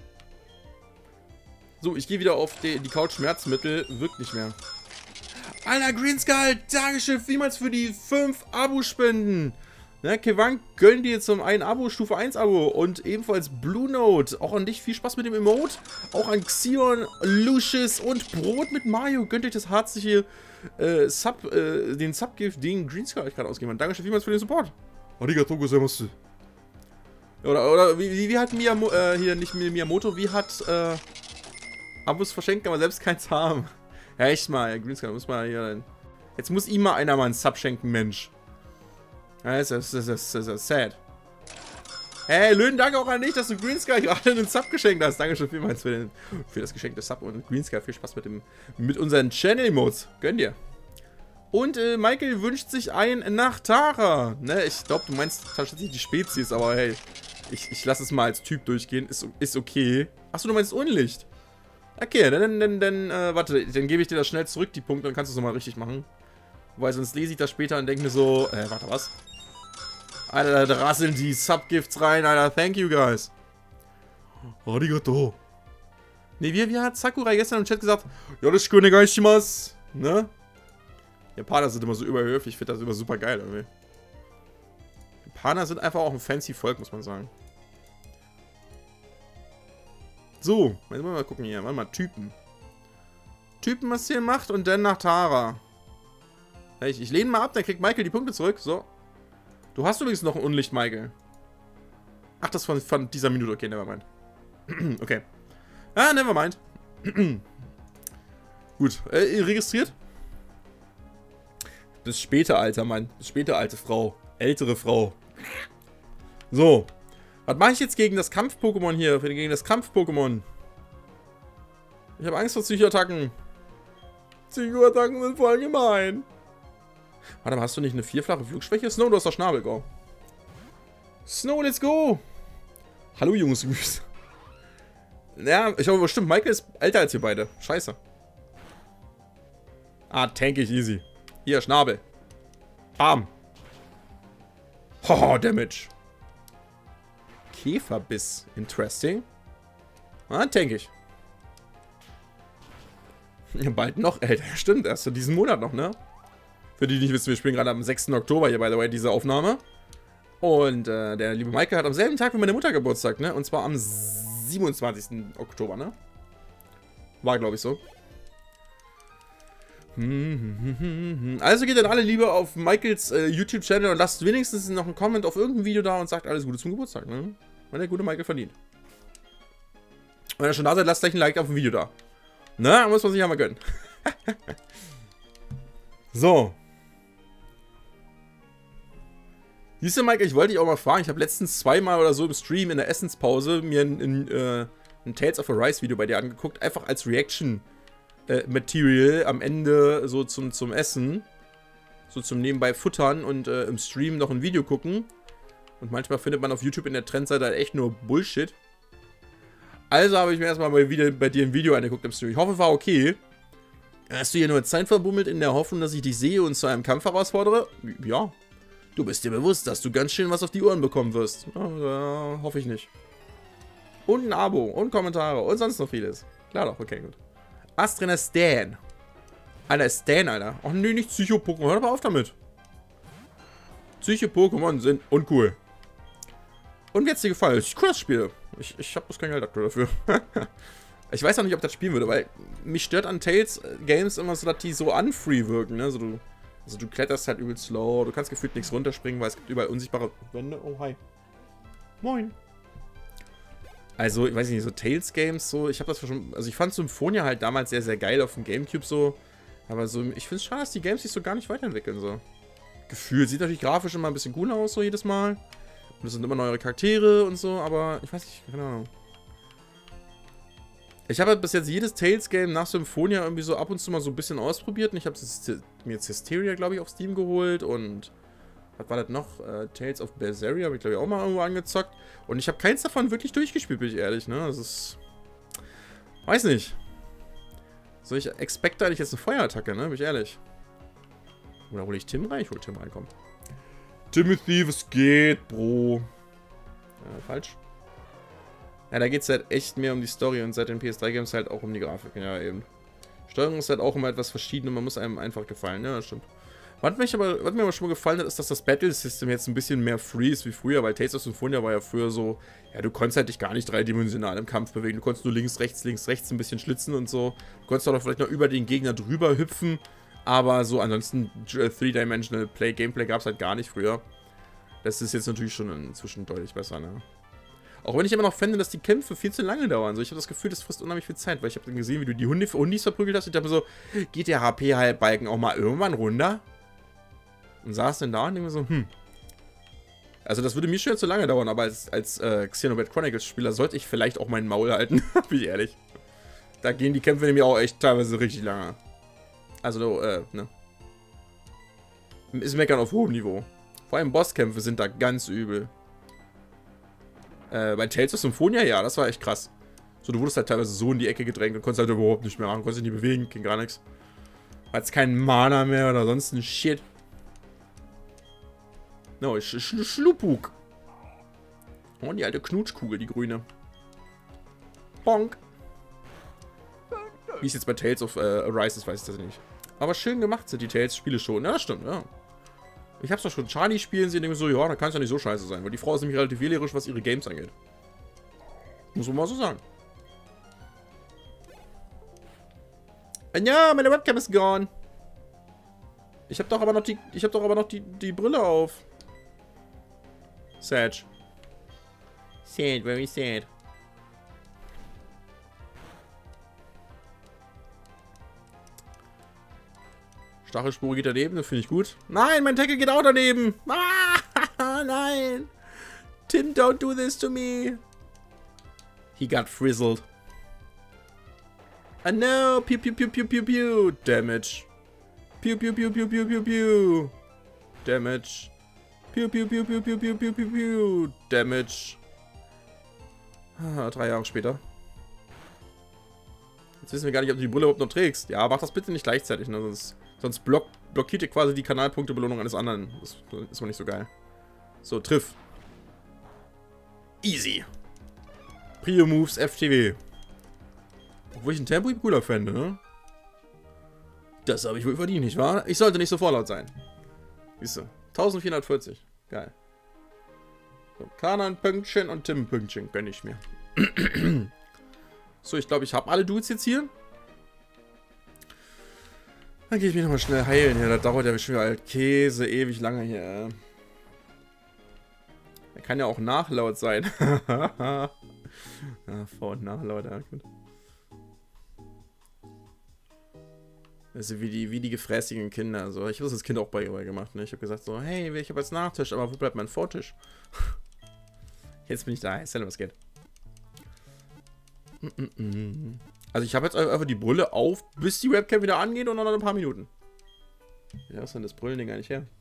So, ich gehe wieder auf die, die Couch Schmerzmittel. Wirkt nicht mehr. Alter, Green Skull, Dankeschön vielmals für die fünf Abo-Spenden. Ne, Kevan, gönn dir zum einen Abo, Stufe eins Abo. Und ebenfalls Blue Note. Auch an dich viel Spaß mit dem Emote. Auch an Xion, Lucius und Brot mit Mario. Gönnt euch das herzliche äh, Sub, äh, den Subgift, den Green Skull euch gerade ausgegeben hat. Dankeschön vielmals für den Support. Arigato gozaimasu. Oder, oder wie, wie hat Miyamoto, äh, hier nicht Miyamoto, wie hat, äh, Abos verschenkt, aber selbst keins haben. Ja, echt mal, Green Skull, muss mal hier. Jetzt muss ihm mal einer mal einen Sub schenken, Mensch. Ja, das ist, das ist, das ist sad. Hey, Löhn, danke auch an dich, dass du Green Sky gerade einen Sub geschenkt hast. Dankeschön vielmals für, den, für das geschenkte Sub und Green Sky. Viel Spaß mit, dem, mit unseren Channel-Modes. Gönn dir. Und äh, Michael wünscht sich ein Nachtara. Ne, ich glaube, du meinst tatsächlich die Spezies, aber hey, ich, ich lasse es mal als Typ durchgehen. Ist, ist okay. Achso, du meinst Unlicht. Okay, dann, dann, dann, äh, warte, dann gebe ich dir das schnell zurück, die Punkte, dann kannst du es nochmal richtig machen. Weil sonst lese ich das später und denke mir so, äh, warte, was? Alter, da rasseln die Subgifts rein, Alter, thank you, guys. Arigato. Ne, wie, wie hat Sakurai gestern im Chat gesagt? Yoroshiku onegai shimasu, ne? Japaner sind immer so überhöflich, ich finde das immer super geil, irgendwie. Japaner sind einfach auch ein fancy Volk, muss man sagen. So, jetzt wollen wir mal gucken hier. Warte mal, Typen. Typen, was hier macht und dann nach Tara. Ich, ich lehne mal ab, dann kriegt Michael die Punkte zurück. So. Du hast übrigens noch ein Unlicht, Michael. Ach, das von, von dieser Minute. Okay, nevermind. Okay. Ah, nevermind. Gut. Äh, registriert? Das späte Alter, Mann. Das späte alte Frau. Ältere Frau. So. Was mache ich jetzt gegen das Kampf-Pokémon hier? Gegen das Kampf-Pokémon. Ich habe Angst vor Psychoattacken. Psychoattacken sind voll gemein. Warte mal, hast du nicht eine vierflache Flugschwäche? Snow, du hast doch Schnabel, go. Snow, let's go. Hallo, Jungs. Ja, ich glaube bestimmt, Michael ist älter als wir beide. Scheiße. Ah, tank ich easy. Hier, Schnabel. Bam. Hoho, Damage. Käferbiss. Interesting. Ah, tank ich. Ja, bald noch. Älter, stimmt. Erst in diesem Monat noch, ne? Für die, die nicht wissen, wir spielen gerade am sechsten Oktober hier, by the way, diese Aufnahme. Und äh, der liebe Michael hat am selben Tag wie meine Mutter Geburtstag, ne? Und zwar am siebenundzwanzigsten Oktober, ne? War, glaube ich, so. Also geht dann alle Liebe auf Michaels äh, YouTube-Channel und lasst wenigstens noch einen Comment auf irgendein Video da und sagt alles Gute zum Geburtstag, ne? Weil der gute Michael verdient. Wenn ihr schon da seid, lasst gleich ein Like auf dem Video da. Na, muss man sich ja mal gönnen. So. Siehst du, Mike, ich wollte dich auch mal fragen. Ich habe letztens zweimal oder so im Stream in der Essenspause mir ein, ein, äh, ein Tales of Arise Video bei dir angeguckt. Einfach als Reaction äh, Material am Ende so zum, zum Essen. So zum nebenbei futtern und äh, im Stream noch ein Video gucken. Und manchmal findet man auf YouTube in der Trendseite halt echt nur Bullshit. Also habe ich mir erstmal mal wieder bei dir ein Video angeguckt im Stream. Ich hoffe, es war okay. Hast du hier nur Zeit verbummelt in der Hoffnung, dass ich dich sehe und zu einem Kampf herausfordere? Ja. Du bist dir bewusst, dass du ganz schön was auf die Ohren bekommen wirst. Ja, äh, hoffe ich nicht. Und ein Abo und Kommentare und sonst noch vieles. Klar doch, okay, gut. Astrina Stan. Alter, Stan, Alter. Ach nee, nicht Psycho-Pokémon. Hör aber auf damit. Psycho-Pokémon sind uncool. Und wie hat's dir gefallen? Ich cool das Spiel. Ich, ich hab bloß kein Geld aktuell dafür. Ich weiß auch nicht, ob das spielen würde, weil mich stört an Tales-Games immer so, dass die so unfree wirken, ne? Also du, also du kletterst halt übel slow, du kannst gefühlt nichts runterspringen, weil es gibt überall unsichtbare Wände. Oh, hi. Moin. Also, ich weiß nicht, so Tales-Games, so, ich habe das schon, also ich fand Symphonia halt damals sehr, sehr geil auf dem Gamecube so, aber so, ich finde es schade, dass die Games sich so gar nicht weiterentwickeln, so. Gefühlt, sieht natürlich grafisch immer ein bisschen cooler aus, so jedes Mal. Und es sind immer neuere Charaktere und so, aber ich weiß nicht, keine Ahnung. Ich habe halt bis jetzt jedes Tales-Game nach Symphonia irgendwie so ab und zu mal so ein bisschen ausprobiert. Und ich habe mir jetzt Hysteria, glaube ich, auf Steam geholt. Und was war das noch? Äh, Tales of Berseria habe ich, glaube ich, auch mal irgendwo angezockt. Und ich habe keins davon wirklich durchgespielt, bin ich ehrlich, ne? Das ist... Weiß nicht. So, ich expecte eigentlich jetzt eine Feuerattacke, ne? Bin ich ehrlich. Oder hole ich Tim rein? Ich hole Tim rein, komm. Timothy, was geht, Bro? Ja, falsch. Ja, da geht es halt echt mehr um die Story und seit den P S drei Games halt auch um die Grafik. Ja, eben. Steuerung ist halt auch immer etwas verschieden und man muss einem einfach gefallen. Ja, das stimmt. Was, mich aber, was mir aber schon mal gefallen hat, ist, dass das Battle-System jetzt ein bisschen mehr free ist wie früher, weil Tales of Symphonia war ja früher so, ja, du konntest halt dich gar nicht dreidimensional im Kampf bewegen. Du konntest nur links, rechts, links, rechts ein bisschen schlitzen und so. Du konntest auch vielleicht noch über den Gegner drüber hüpfen, aber so ansonsten Three-Dimensional Play, Gameplay gab es halt gar nicht früher. Das ist jetzt natürlich schon inzwischen deutlich besser, ne? Auch wenn ich immer noch fände, dass die Kämpfe viel zu lange dauern. So, ich habe das Gefühl, das frisst unheimlich viel Zeit, weil ich habe dann gesehen, wie du die Hunde, Hundis verprügelt hast. Ich dachte mir so, geht der H P-Balken auch mal irgendwann runter? Und saß dann da und denke mir so, hm. Also das würde mir schon zu lange dauern, aber als, als äh, Xenoblade Chronicles Spieler sollte ich vielleicht auch meinen Maul halten, bin ich ehrlich. Da gehen die Kämpfe nämlich auch echt teilweise richtig lange. Also, äh, ne. Ist Meckern auf hohem Niveau. Vor allem Bosskämpfe sind da ganz übel. Äh, bei Tales of Symphonia, ja, das war echt krass. So, du wurdest halt teilweise so in die Ecke gedrängt und konntest halt überhaupt nicht mehr machen, konntest dich nicht bewegen, ging gar nichts. Hat's keinen Mana mehr oder sonst ein Shit. No, Sch Sch Schlupuk. Oh, die alte Knutschkugel, die grüne. Bonk. Wie es jetzt bei Tales of äh, Arise ist, weiß ich das nicht. Aber schön gemacht sind die Tales-Spiele schon. Ja, das stimmt, ja. Ich hab's doch schon Charlie spielen sehen und denke so, ja, da kann es ja nicht so scheiße sein. Weil die Frau ist nämlich relativ wählerisch, was ihre Games angeht. Muss man mal so sagen. Und ja, meine Webcam ist gone. Ich hab doch aber noch die, ich hab doch aber noch die, die Brille auf. Sad. Sad, very sad. Stachelspur geht daneben, das finde ich gut. Nein, mein Tackle geht auch daneben. Ah, nein. Tim, don't do this to me. He got frizzled. Oh no, pew pew pew pew pew pew. Damage. Pew pew pew pew pew pew pew. Damage. Pew pew pew pew pew pew pew pew pew. Damage. Ah, drei Jahre später. Jetzt wissen wir gar nicht, ob du die Brille überhaupt noch trägst. Ja, mach das bitte nicht gleichzeitig, ne? Sonst, sonst block, blockiert ihr quasi die Kanalpunkte-Belohnung eines anderen. Das ist mal nicht so geil. So, triff. Easy. Prio Moves F T W. Obwohl ich einen Tempo cooler fände, ne? Das habe ich wohl verdient, nicht wahr? Ich sollte nicht so vorlaut sein. Siehst du? eintausendvierhundertvierzig. Geil. So, Kanan Pünktchen und Tim Pünktchen gönne ich mir. So, ich glaube, ich habe alle Dudes jetzt hier. Dann gehe ich mich nochmal schnell heilen hier. Das dauert ja schon wieder alt Käse ewig lange hier. Er kann ja auch nachlaut sein. Ja, Vor- und Nachlaut, ja, gut. Also wie die, wie die gefräßigen Kinder. So. Ich habe das als Kind auch bei ihr gemacht. Ne? Ich habe gesagt so, hey, ich habe jetzt Nachtisch, aber wo bleibt mein Vortisch? Jetzt bin ich da. Erzähl, was geht. Also ich habe jetzt einfach die Brille auf, bis die Webcam wieder angeht und noch ein paar Minuten. Ja, was ist denn das Brillending eigentlich her?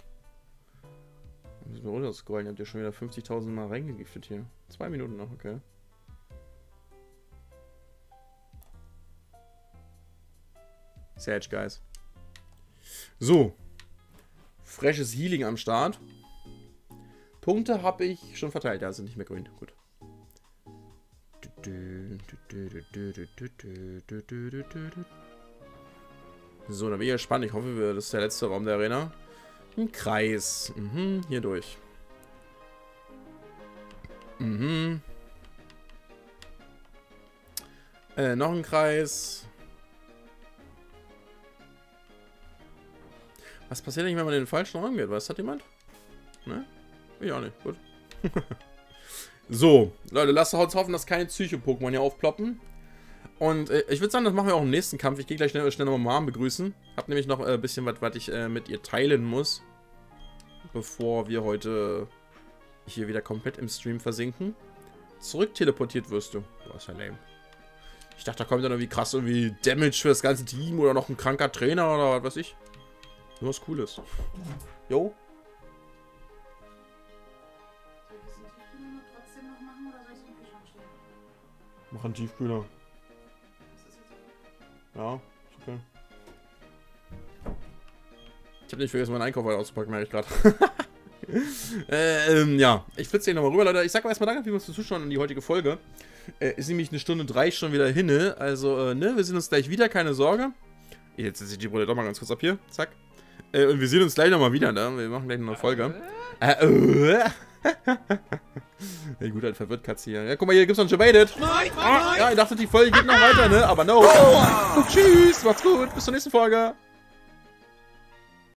Da müssen wir runter scrollen. Ihr habt ja schon wieder fünfzigtausend Mal reingegiftet hier. Zwei Minuten noch, okay. Sage, guys. So. Freshes Healing am Start. Punkte habe ich schon verteilt. Ja, sind nicht mehr grün. Gut. So, dann bin ich gespannt. Ich hoffe, das ist der letzte Raum der Arena. Ein Kreis. Mhm, hier durch. Mhm. Äh, noch ein Kreis. Was passiert eigentlich, wenn man in den falschen Raum geht? Weiß das jemand? Ne? Ich auch nicht. Gut. So, Leute, lasst uns hoffen, dass keine Psycho-Pokémon hier aufploppen. Und äh, ich würde sagen, das machen wir auch im nächsten Kampf. Ich gehe gleich schnell, schnell nochmal Mom begrüßen. Hab nämlich noch ein äh, bisschen was, was ich äh, mit ihr teilen muss. Bevor wir heute hier wieder komplett im Stream versinken. Zurück teleportiert wirst du. Boah, ist ja lame. Ich dachte, da kommt dann irgendwie krass irgendwie Damage für das ganze Team oder noch ein kranker Trainer oder was weiß ich. Nur was Cooles. Jo. Mach einen Tiefkühler. Ja, ist okay. Ich habe nicht vergessen, meinen Einkauf weiter auszupacken, merke ich gerade. äh, ähm, ja, ich flitze hier nochmal rüber, Leute. Ich sag mal erstmal danke fürs Zuschauen an die heutige Folge. Äh, ist nämlich eine Stunde drei schon wieder hin. Also, äh, ne, wir sehen uns gleich wieder, keine Sorge. Jetzt setze ich die Brille doch mal ganz kurz ab hier. Zack. Äh, und wir sehen uns gleich nochmal wieder, ne? Wir machen gleich noch eine Folge. Äh, äh. Ja, gut, halt verwirrt Katze hier. Ja, guck mal, hier gibt's noch ein Jebaited. Ah, ja, ich dachte, die Folge geht noch weiter, ne? Aber no. Oh, tschüss, macht's gut. Bis zur nächsten Folge.